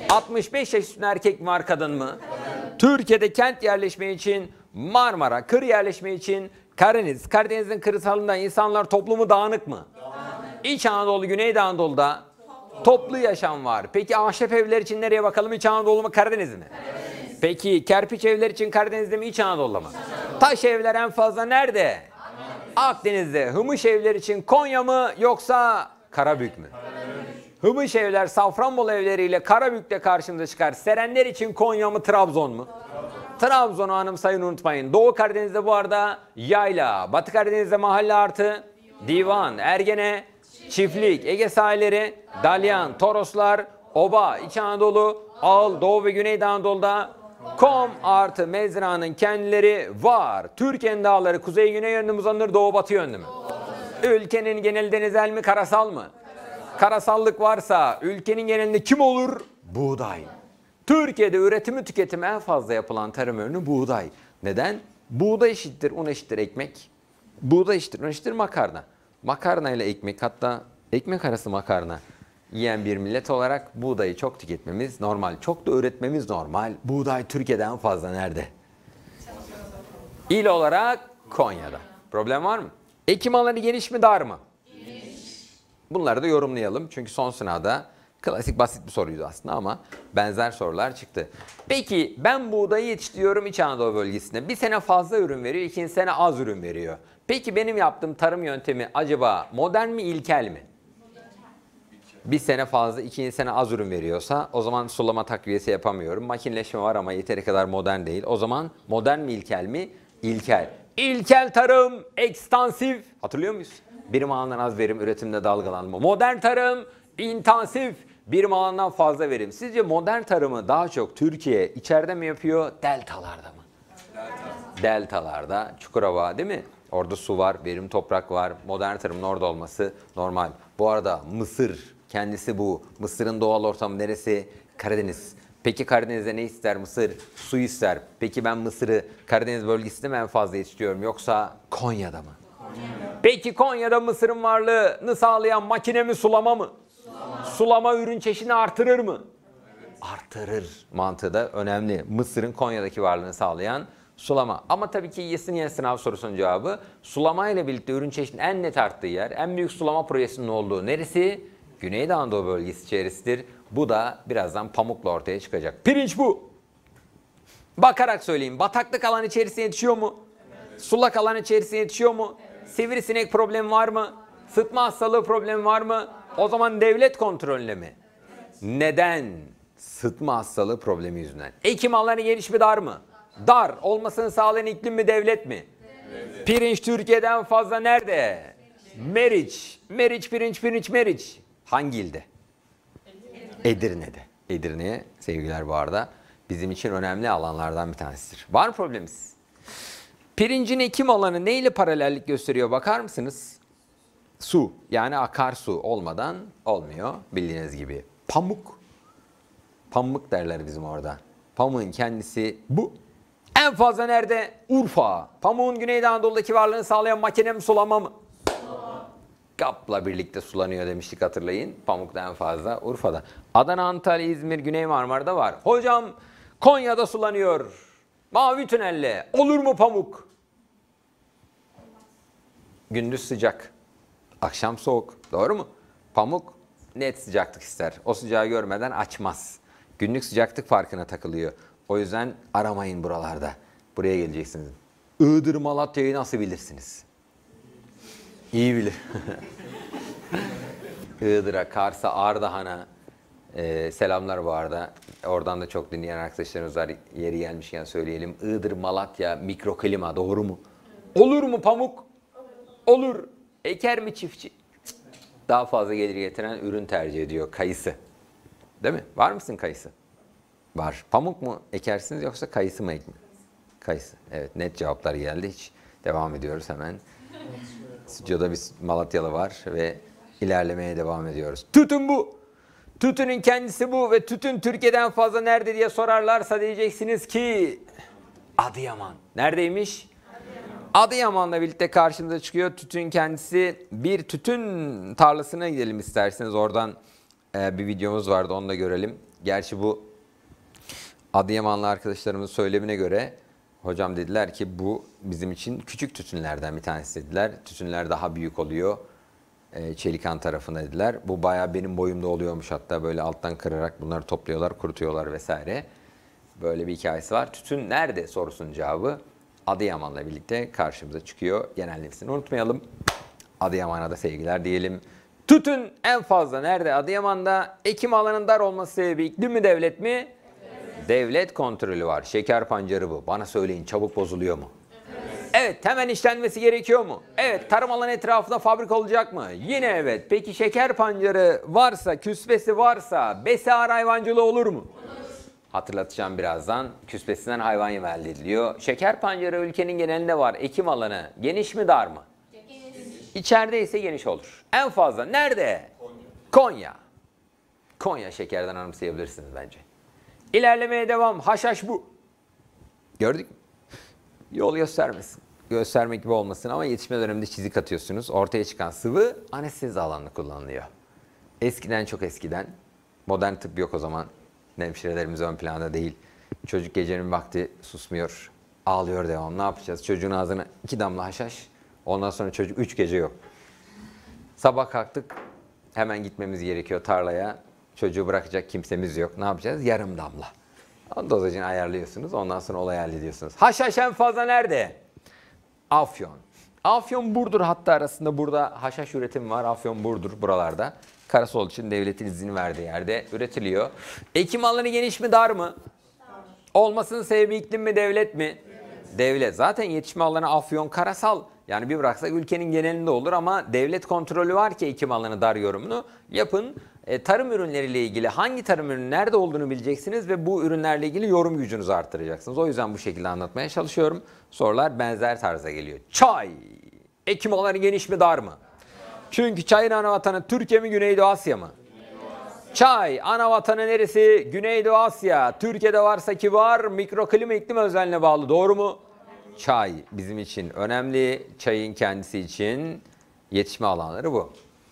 65 yaş üstünde erkek mi var, kadın mı? Türkiye'de kent yerleşme için Marmara, kır yerleşme için Karadeniz. Karadeniz'in kırsalında insanlar toplumu dağınık mı? İç Anadolu, Güneydoğu Anadolu'da toplu yaşam var. Peki ahşap evler için nereye bakalım? İç Anadolu mu, Karadeniz mi? Peki kerpiç evler için Karadeniz'de mi, İç Anadolu'da mı? Taş evler en fazla nerede? Akdeniz'de. Hımış evler için Konya mı yoksa Karabük mü? Hımış evler Safranbolu evleriyle Karabük'te karşımıza çıkar. Serenler için Konya mı, Trabzon mu? Trabzon'u anımsayın, unutmayın. Doğu Karadeniz'de bu arada yayla, Batı Karadeniz'de mahalle artı divan, Ergene, çiftlik, Ege sahilleri, Dalyan, Toroslar, Oba, İç Anadolu, Ağıl, Doğu ve Güneydoğu Anadolu'da Kom artı mezranın kendileri var. Türkiye'nin dağları kuzey güney yönlü mü uzanır, doğu batı yönlü mü? Ülkenin geneli denizel mi, karasal mı? Karasallık varsa ülkenin genelinde kim olur? Buğday. Türkiye'de üretimi tüketimi en fazla yapılan tarım ürünü buğday. Neden? Buğday eşittir un eşittir ekmek. Buğday eşittir un eşittir makarna. Makarna ile ekmek, hatta ekmek arası makarna yiyen bir millet olarak buğdayı çok tüketmemiz normal. Çok da üretmemiz normal. Buğday Türkiye'de en fazla nerede? İl olarak Konya'da. Problem var mı? Ekim alanı geniş mi, dar mı? Bunları da yorumlayalım. Çünkü son sınavda klasik basit bir soruydu aslında ama benzer sorular çıktı. Peki ben buğdayı yetiştiriyorum İç Anadolu bölgesinde. Bir sene fazla ürün veriyor, ikinci sene az ürün veriyor. Peki benim yaptığım tarım yöntemi acaba modern mi, ilkel mi? Bir sene fazla, ikinci sene az ürün veriyorsa o zaman sulama takviyesi yapamıyorum. Makineleşme var ama yeteri kadar modern değil. O zaman modern mi, ilkel mi? İlkel. İlkel tarım, ekstansif. Hatırlıyor muyuz? Birim alandan az verim, üretimde dalgalanma. Modern tarım, intensif. Birim alandan fazla verim. Sizce modern tarımı daha çok Türkiye içeride mi yapıyor, deltalarda mı? Deltalarda, Çukurova değil mi? Orada su var, verim toprak var. Modern tarımın orada olması normal. Bu arada Mısır kendisi bu. Mısır'ın doğal ortamı neresi? Karadeniz. Peki Karadeniz'de ne ister Mısır? Su ister. Peki ben Mısır'ı Karadeniz bölgesinde mi en fazla yetiştiriyorum yoksa Konya'da mı? Peki Konya'da Mısır'ın varlığını sağlayan makine mi, sulama mı? Sulama ürün çeşidini artırır mı? Artırır mantığı da önemli. Mısır'ın Konya'daki varlığını sağlayan sulama. Ama tabii ki yine sınav sorusunun cevabı sulama ile birlikte ürün çeşidinin en net arttığı yer, en büyük sulama projesinin olduğu neresi? Güneydoğu Anadolu bölgesi içerisidir. Bu da birazdan pamukla ortaya çıkacak. Pirinç bu. Bakarak söyleyeyim. Bataklık alan içerisine yetişiyor mu? Evet. Sulak alan içerisine yetişiyor mu? Evet. Sivrisinek problemi var mı? Sıtma hastalığı problemi var mı? O zaman devlet kontrolünde mi? Evet. Neden? Sıtma hastalığı problemi yüzünden. Ekim alanı geniş mi, dar mı? Dar. Olmasını sağlayan iklim mi, devlet mi? Evet. Pirinç Türkiye'den fazla nerede? Meriç. Meriç, pirinç, Meriç. Hangi ilde? Edirne'de. Edirne'ye sevgiler bu arada. Bizim için önemli alanlardan bir tanesidir. Var mı problemimiz? Pirincin ekim alanı neyle paralellik gösteriyor bakar mısınız? Su. Yani akarsu olmadan olmuyor bildiğiniz gibi. Pamuk. Pamuk derler bizim orada. Pamuğun kendisi bu. En fazla nerede? Urfa. Pamuğun Güneydoğu Anadolu'daki varlığını sağlayan makine mi, sulama mı? GAP'la birlikte sulanıyor demiştik hatırlayın. Pamuk'ta en fazla Urfa'da. Adana, Antalya, İzmir, Güney Marmara'da var. Hocam Konya'da sulanıyor. Mavi tünelle. Olur mu pamuk? Gündüz sıcak. Akşam soğuk. Doğru mu? Pamuk net sıcaklık ister. O sıcağı görmeden açmaz. Günlük sıcaklık farkına takılıyor. O yüzden aramayın buralarda. Buraya geleceksiniz. Iğdır, Malatya'yı nasıl bilirsiniz? İyi bilir. Iğdır'a, Kars'a, Ardahan'a selamlar bu arada. Oradan da çok dinleyen arkadaşlarımız var. Yeri gelmişken söyleyelim. Iğdır, Malatya, mikroklima doğru mu? Olur mu pamuk? Olur. Eker mi çiftçi? Daha fazla gelir getiren ürün tercih ediyor. Kayısı. Değil mi? Var mısın kayısı? Var. Pamuk mu ekersiniz yoksa kayısı mı ekmek? Kayısı. Evet, net cevaplar geldi. Hiç devam ediyoruz hemen. Stüdyoda bir Malatyalı var ve ilerlemeye devam ediyoruz. Tütün bu. Tütünün kendisi bu ve tütün Türkiye'den fazla nerede diye sorarlarsa diyeceksiniz ki Adıyaman. Neredeymiş? Adıyaman'la birlikte karşımıza çıkıyor. Tütün kendisi. Bir tütün tarlasına gidelim isterseniz. Oradan bir videomuz vardı, onu da görelim. Gerçi bu Adıyamanlı arkadaşlarımızın söylemine göre hocam dediler ki bu bizim için küçük tütünlerden bir tanesi dediler. Tütünler daha büyük oluyor. Çelikan tarafında dediler. Bu bayağı benim boyumda oluyormuş, hatta böyle alttan kırarak bunları topluyorlar, kurutuyorlar vesaire. Böyle bir hikayesi var. Tütün nerede sorusunun cevabı Adıyaman'la birlikte karşımıza çıkıyor. Genellemesini unutmayalım. Adıyaman'a da sevgiler diyelim. Tütün en fazla nerede? Adıyaman'da. Ekim alanının dar olması sebebi iklim mi, devlet mi? Evet. Devlet kontrolü var. Şeker pancarı bu. Bana söyleyin, çabuk bozuluyor mu? Evet. Hemen işlenmesi gerekiyor mu? Evet. Tarım alanı etrafında fabrika olacak mı? Yine evet. Peki şeker pancarı varsa, küspesi varsa besar hayvancılığı olur mu? Olur. Hatırlatacağım birazdan. Küspesinden hayvan yemi elde ediliyor. Şeker pancarı ülkenin genelinde var. Ekim alanı geniş mi, dar mı? Geniş. İçeride ise geniş olur. En fazla nerede? Konya. Konya şekerden anımsayabilirsiniz bence. İlerlemeye devam. Haşhaş bu. Gördük mü? Yol göstermesin. Göstermek gibi olmasın ama yetişme döneminde çizik atıyorsunuz. Ortaya çıkan sıvı anestezi alanında kullanılıyor. Eskiden, çok eskiden, modern tıp yok o zaman. Hemşirelerimiz ön planda değil. Çocuk gecenin vakti susmuyor. Ağlıyor devam. Ne yapacağız? Çocuğun ağzına 2 damla haşhaş. Ondan sonra çocuk 3 gece yok. Sabah kalktık. Hemen gitmemiz gerekiyor tarlaya. Çocuğu bırakacak kimsemiz yok. Ne yapacağız? Yarım damla. O dozajını ayarlıyorsunuz. Ondan sonra olayı hallediyorsunuz. Haşhaş en fazla nerede? Afyon. Afyon Burdur hattı arasında burada haşhaş üretimi var. Afyon Burdur buralarda. Karasol için devletin izin verdiği yerde üretiliyor. Ekim alanı geniş mi dar mı? Olmasının sebebi iklim mi devlet mi? Devlet. Zaten yetişme alanı Afyon karasal. Yani bir bıraksak ülkenin genelinde olur ama devlet kontrolü var ki ekim alanı dar yorumunu yapın. Tarım ürünleriyle ilgili hangi tarım ürünü nerede olduğunu bileceksiniz ve bu ürünlerle ilgili yorum gücünüzü arttıracaksınız. O yüzden bu şekilde anlatmaya çalışıyorum. Sorular benzer tarza geliyor. Çay. Ekim alanı geniş mi dar mı? Çünkü çayın ana vatanı Türkiye mi Güneydoğu Asya mı? Çay ana vatanı neresi? Güneydoğu Asya. Türkiye'de varsa ki var, mikroklima iklim özelliğine bağlı. Doğru mu? Çay bizim için önemli. Çayın kendisi için yetişme alanları bu.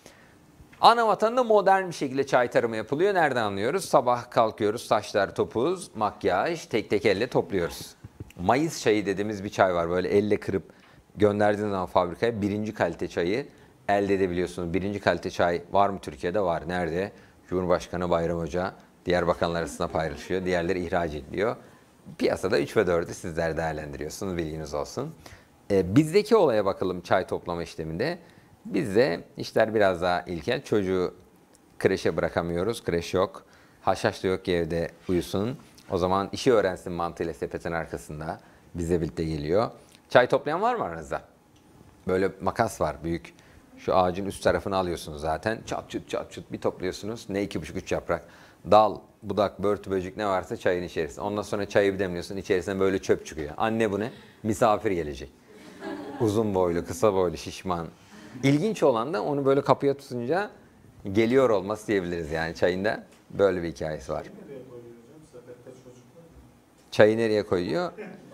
Ana vatanında modern bir şekilde çay tarımı yapılıyor. Nereden anlıyoruz? Sabah kalkıyoruz, saçlar topuz, makyaj, tek tek elle topluyoruz. Mayıs çayı dediğimiz bir çay var. Böyle elle kırıp gönderdiğiniz zaman fabrikaya birinci kalite çayı elde edebiliyorsunuz. Birinci kalite çay var mı Türkiye'de? Var. Nerede? Cumhurbaşkanı Bayram Hoca diğer bakanlar arasında paylaşıyor. Diğerleri ihraç ediliyor. Piyasada 3 ve 4'ü sizler değerlendiriyorsunuz. Bilginiz olsun. Bizdeki olaya bakalım çay toplama işleminde. Bizde işler biraz daha ilkel. Çocuğu kreşe bırakamıyoruz. Kreş yok. Haşhaş da yok ki evde uyusun. O zaman işi öğrensin mantığıyla sepetin arkasında. Bizle birlikte geliyor. Çay toplayan var mı aranızda? Böyle makas var büyük. Şu ağacın üst tarafını alıyorsunuz zaten. Çat çut çat çut bir topluyorsunuz. Ne 2,5-3 yaprak. Dal, budak, börtü, böcek ne varsa çayın içerisinde. Ondan sonra çayı bir demliyorsun. İçerisinden böyle çöp çıkıyor. Anne bu ne? Misafir gelecek. Uzun boylu, kısa boylu, şişman. İlginç olan da onu böyle kapıya tutunca geliyor olması diyebiliriz yani çayında. Böyle bir hikayesi var. Nereye koyuyor hocam? Sepette çocuklar. Çayı nereye koyuyor?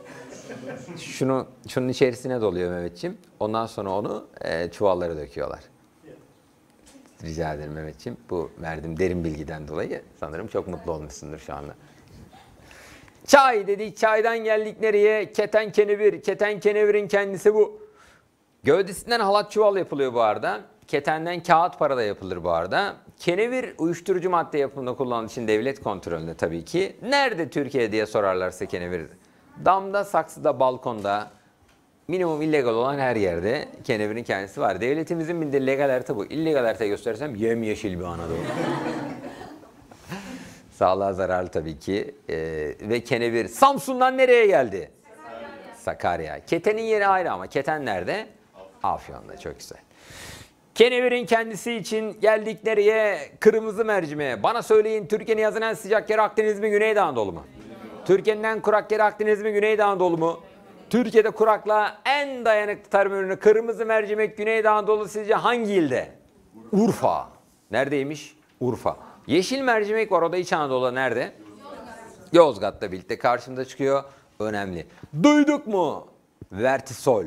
Şunun içerisine doluyor Mehmetciğim. Ondan sonra onu çuvallara döküyorlar. Rica ederim Mehmetciğim. Bu verdiğim derin bilgiden dolayı sanırım çok mutlu olmuşsundur şu anda. Çay dedik. Çaydan geldik nereye? Keten kenevir. Keten kenevirin kendisi bu. Gövdesinden halat çuval yapılıyor bu arada. Ketenden kağıt para da yapılır bu arada. Kenevir uyuşturucu madde yapımında kullanılan için devlet kontrolünde tabii ki. Nerede Türkiye diye sorarlarsa kenevir. Damda, saksıda, balkonda, minimum illegal olan her yerde kenevirin kendisi var. Devletimizin bildiği legal harita bu. İllegal harita gösterirsem yemyeşil bir Anadolu. Sağlığa zararlı tabii ki. Ve kenevir Samsun'dan nereye geldi? Sakarya. Ketenin yeri ayrı ama keten nerede? Afyon'da. Çok güzel. Kenevirin kendisi için geldik nereye? Kırmızı mercimeğe. Bana söyleyin Türkiye'nin yazın en sıcak yeri Akdeniz mi Güneydoğu Anadolu mu? Türkiye'nin en kurak yeri Akdeniz mi Güneydoğu Anadolu mu? Türkiye'de kuraklığa en dayanıklı tarım ürünü kırmızı mercimek Güneydoğu Anadolu sizce hangi ilde? Urfa. Neredeymiş? Urfa. Yeşil mercimek var o da İç Anadolu'da nerede? Yozgat'ta birlikte karşımıza çıkıyor. Önemli. Duyduk mu? Vertisol.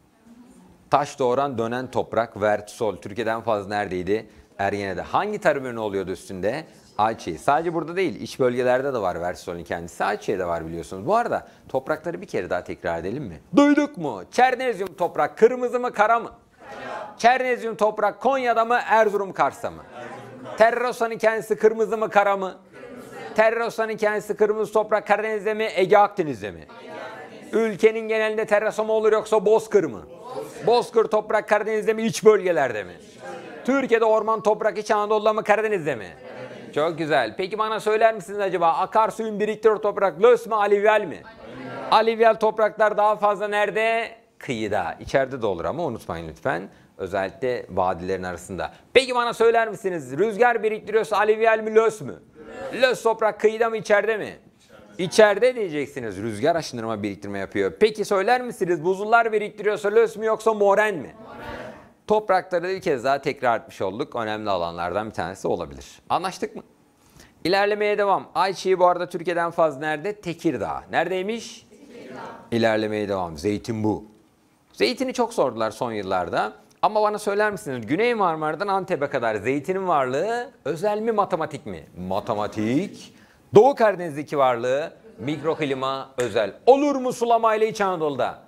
Taş doğuran dönen toprak vertisol. Türkiye'den fazla neredeydi? Ergene'de. Hangi tarım ürünü oluyordu üstünde? Ayçiçeği. Sadece burada değil, iç bölgelerde de var vertisolün kendisi. Ayçiçeği de var biliyorsunuz. Bu arada toprakları bir kere daha tekrar edelim mi? Duyduk mu? Çernezyum toprak kırmızı mı kara mı? Kara. Çernezyum toprak Konya'da mı Erzurum Kars'ta mı? Terrosa'nın kendisi kırmızı mı kara mı? Kırmızı. Terrosa'nın kendisi kırmızı toprak Karadeniz'de mi Ege Akdeniz'de mi? Ülkenin genelinde terrasa mı olur yoksa bozkır mı? Bozkır toprak Karadeniz'de mi iç bölgelerde mi? Türkiye'de orman toprak İç Anadolu'da mı Karadeniz'de mi? Çok güzel. Peki bana söyler misiniz acaba akarsuyun biriktirir toprak lös mü alüvyal mi? Alüvyal topraklar daha fazla nerede? Kıyıda. İçeride de olur ama unutmayın lütfen. Özellikle vadilerin arasında. Peki bana söyler misiniz rüzgar biriktiriyorsa alüvyal mi lös mü? Lös toprak kıyıda mı içeride mi? İçeride diyeceksiniz. Rüzgar aşındırma biriktirme yapıyor. Peki söyler misiniz buzullar biriktiriyorsa lös mü yoksa moren mi? Toprakları bir kez daha tekrar etmiş olduk. Önemli alanlardan bir tanesi olabilir. Anlaştık mı? İlerlemeye devam. Ayçiçeği bu arada Türkiye'den fazla nerede? Tekirdağ. Neredeymiş? Tekirdağ. İlerlemeye devam. Zeytin bu. Zeytini çok sordular son yıllarda. Ama bana söyler misiniz? Güney Marmara'dan Antep'e kadar zeytinin varlığı özel mi matematik mi? Matematik. Doğu Karadeniz'deki varlığı mikroklima özel. Olur mu sulamayla İç Anadolu'da?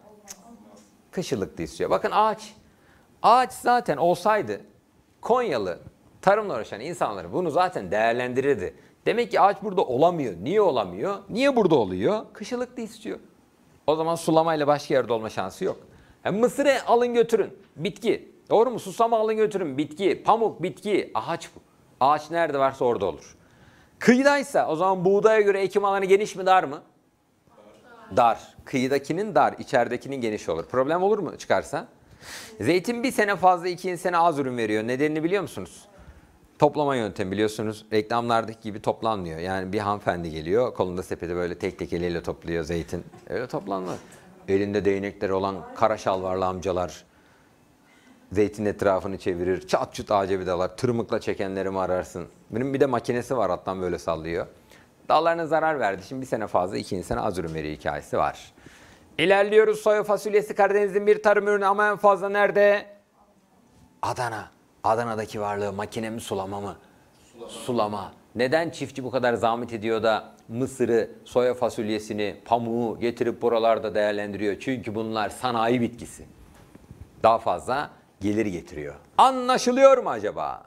Kışılıkta istiyor. Bakın ağaç. Ağaç zaten olsaydı Konyalı Tarımla uğraşan insanlar bunu zaten değerlendirirdi. Demek ki ağaç burada olamıyor. Niye olamıyor? Niye burada oluyor? Kışılıkta istiyor. O zaman sulamayla başka yerde olma şansı yok. Mısırı alın götürün. Bitki. Doğru mu? Susama alın götürün. Bitki. Pamuk, bitki. Ağaç bu. Ağaç nerede varsa orada olur. Kıyıdaysa o zaman buğdaya göre ekim alanı geniş mi dar mı? Dar. Kıyıdakinin dar, içeridekinin geniş olur. Problem olur mu çıkarsa? Zeytin bir sene fazla, 2 sene az ürün veriyor. Nedenini biliyor musunuz? Toplama yöntemi biliyorsunuz. Reklamlardaki gibi toplanmıyor. Yani bir hanımefendi geliyor, kolunda sepeti böyle tek tek eliyle topluyor zeytin. Öyle toplanmıyor. Elinde değnekleri olan kara şalvarlı amcalar zeytin etrafını çevirir. Çat çut ağaca bir dalar. Tırmıkla çekenlerimi ararsın. Benim bir de makinesi var, alttan böyle sallıyor. Dallarına zarar verdi. Şimdi bir sene fazla, 2 sene az ürün veriyor hikayesi var. İlerliyoruz. Soya fasulyesi Karadeniz'in bir tarım ürünü ama en fazla nerede? Adana. Adana'daki varlığı makine mi sulama mı? Sulama. Neden çiftçi bu kadar zahmet ediyor da mısırı, soya fasulyesini, pamuğu getirip buralarda değerlendiriyor? Çünkü bunlar sanayi bitkisi. Daha fazla gelir getiriyor. Anlaşılıyor mu acaba?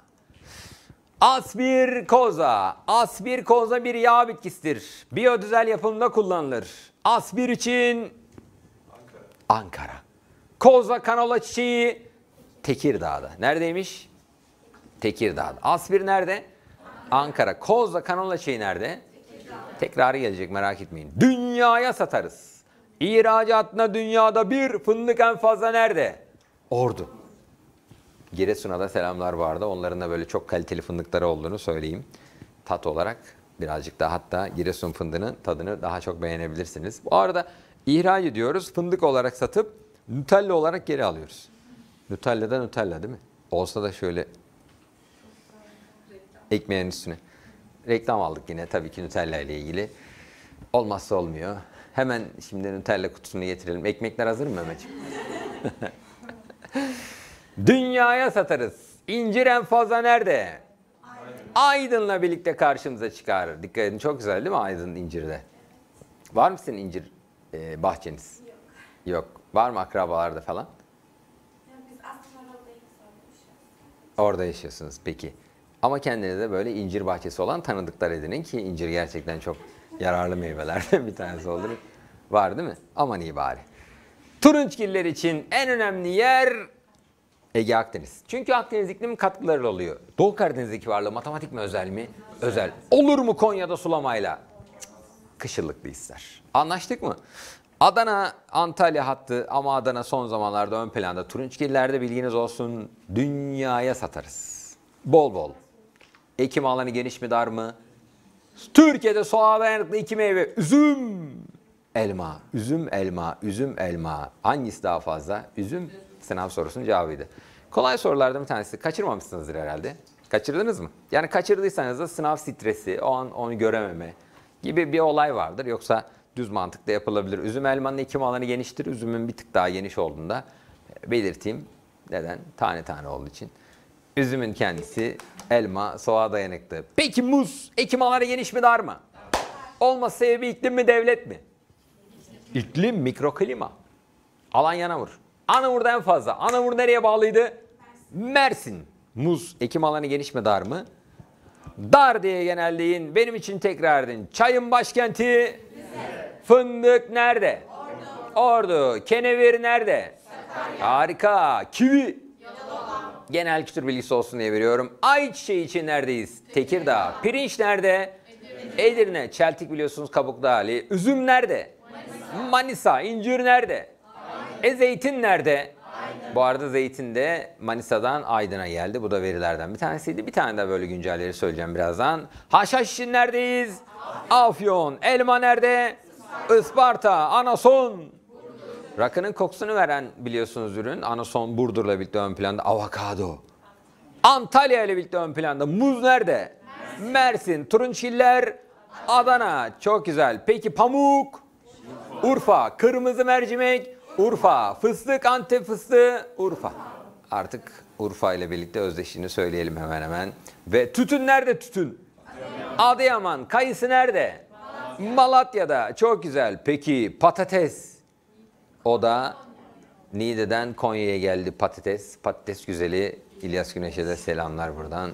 Aspirkoza. Aspirkoza bir yağ bitkisidir. Biyodizel yapımında kullanılır. Aspir için Ankara. Koza kanola çiçeği Tekirdağ'da. Neredeymiş? Tekirdağ'da. Aspir nerede? Ankara. Koza kanola çiçeği nerede? Tekrarı gelecek, merak etmeyin. Dünyaya satarız. İhracatına dünyada bir, fındık en fazla nerede? Ordu. Giresun'a da selamlar vardı. Onların da böyle çok kaliteli fındıkları olduğunu söyleyeyim. Tat olarak birazcık daha, hatta Giresun fındığının tadını daha çok beğenebilirsiniz. Bu arada ihraç ediyoruz. Fındık olarak satıp Nutella olarak geri alıyoruz. Nutella da Nutella değil mi? Olsa da şöyle ekmeğin üstüne. Reklam aldık yine tabii ki Nutella ile ilgili. Olmazsa olmuyor. Hemen şimdi Nutella kutusunu getirelim. Ekmekler hazır mı Mehmetciğim? Dünyaya satarız. İncir en fazla nerede? Aydın'la birlikte karşımıza çıkar. Dikkat edin, çok güzel değil mi Aydın incirde? Var mı senin incir bahçeniz? Yok. Yok. Var mı akrabalarda falan? Ya biz aslında orada yaşıyoruz. Orada yaşıyorsunuz peki. Ama kendinize böyle incir bahçesi olan tanıdıklar edinin ki incir gerçekten çok yararlı meyvelerden bir tanesi olur. Var değil mi? Aman iyi bari. Turunçgiller için en önemli yer Ege Akdeniz. Çünkü Akdeniz iklimi katkıları oluyor. Doğu Karadeniz'deki varlığı matematik mi özel mi? Özel. Olur mu Konya'da sulamayla? Cık, kışılıklı ister. Anlaştık mı? Adana, Antalya hattı ama Adana son zamanlarda ön planda. Turunçgillerde bilginiz olsun, dünyaya satarız. Bol bol. Ekim alanı geniş mi dar mı? Türkiye'de soğuğa dayanıklı 2 meyve. Üzüm, elma. Üzüm, elma, üzüm, elma. Hangisi daha fazla? Üzüm. Sınav sorusunun cevabıydı. Kolay sorulardan bir tanesi. Kaçırmamışsınızdır herhalde. Kaçırdınız mı? Yani kaçırdıysanız da sınav stresi, o an onu görememe gibi bir olay vardır. Yoksa düz mantıkla yapılabilir. Üzüm elmanın ekim alanı geniştir. Üzümün bir tık daha geniş olduğunda belirteyim. Neden? Tane tane olduğu için. Üzümün kendisi, elma, soğuğa dayanıklı. Peki muz ekim alanı geniş mi dar mı? Olması sebebi iklim mi devlet mi? İklim, mikroklima. Alanya Anamur. Anamur'da en fazla. Anamur nereye bağlıydı? Mersin. Muz ekim alanı geniş mi dar mı? Dar diye genelleyin. Benim için tekrar edin. Çayın başkenti? Fındık nerede? Ordu. Kenevir nerede? Harika. Kivi? Genel kültür bilgisi olsun diye veriyorum. Ayçiçeği için neredeyiz? Tekirdağ. Pirinç nerede? Edirne. Çeltik biliyorsunuz kabuklu hali. Üzüm nerede? Manisa. İncir nerede? Zeytin nerede? Bu arada zeytin de Manisa'dan Aydın'a geldi. Bu da verilerden bir tanesiydi. Bir tane daha böyle güncelleri söyleyeceğim birazdan. Haşhaş için neredeyiz? Afyon. Elma nerede? Isparta. Anason. Rakının kokusunu veren biliyorsunuz ürün. Anason Burdur'la birlikte ön planda. Avokado. Antalya ile birlikte ön planda. Muz nerede? Mersin. Turunçgiller. Adana. Çok güzel. Peki pamuk? Urfa. Kırmızı mercimek? Urfa. Fıstık, Antep fıstığı? Urfa. Artık Urfa ile birlikte özdeşliğini söyleyelim hemen hemen. Ve tütün nerede tütün? Adıyaman. Kayısı nerede? Malatya'da. Çok güzel. Peki patates? O da Niğde'den Konya'ya geldi patates. Patates güzeli İlyas Güneş'e de selamlar buradan.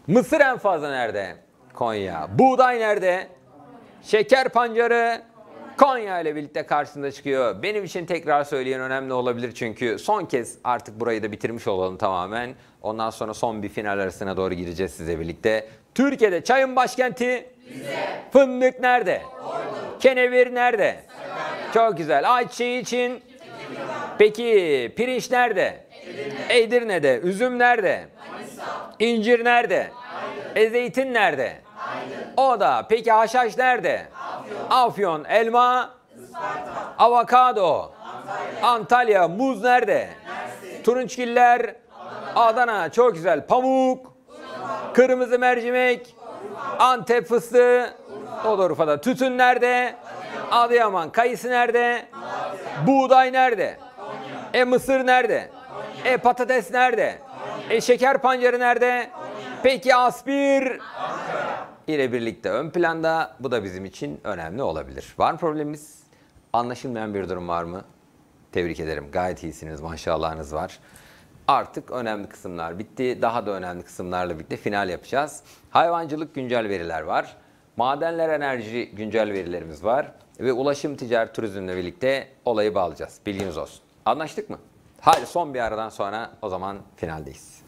Mısır en fazla nerede? Konya. Buğday nerede? Şeker pancarı Konya ile birlikte karşısında çıkıyor. Benim için tekrar söyleyen önemli olabilir çünkü son kez artık burayı da bitirmiş olalım tamamen. Ondan sonra son bir final arasına doğru gireceğiz size birlikte. Türkiye'de çayın başkenti? Rize. Fındık nerede? Ordu. Kenevir nerede? Sakarya. Çok güzel. Ayçiçeği için? Peki pirinç nerede? Edirne'de. Üzüm nerede? Manisa. İncir nerede? Aydın. Zeytin nerede? Aydın. O da. Peki haşhaş nerede? Afyon. Elma? Isparta. Avokado? Antalya. Muz nerede? Mersin. Turunçgiller? Adana. Çok güzel. Pamuk? Urfa. Kırmızı mercimek? Urfa. Antep fıstığı? Urfa. O da Urfa'da. Tütün nerede? Adıyaman. Kayısı nerede? Malatya. Buğday nerede? Konya. Mısır nerede? Konya. Patates nerede? Konya. Şeker pancarı nerede? Konya. Peki aspir? Ankara. İle birlikte ön planda. Bu da bizim için önemli olabilir. Var mı problemimiz? Anlaşılmayan bir durum var mı? Tebrik ederim. Gayet iyisiniz. Maşallahınız var. Artık önemli kısımlar bitti. Daha da önemli kısımlarla birlikte final yapacağız. Hayvancılık güncel veriler var. Madenler, enerji güncel verilerimiz var. Ve ulaşım, ticaret, turizmle birlikte olayı bağlayacağız. Bilginiz olsun. Anlaştık mı? Hadi son bir aradan sonra o zaman finaldeyiz.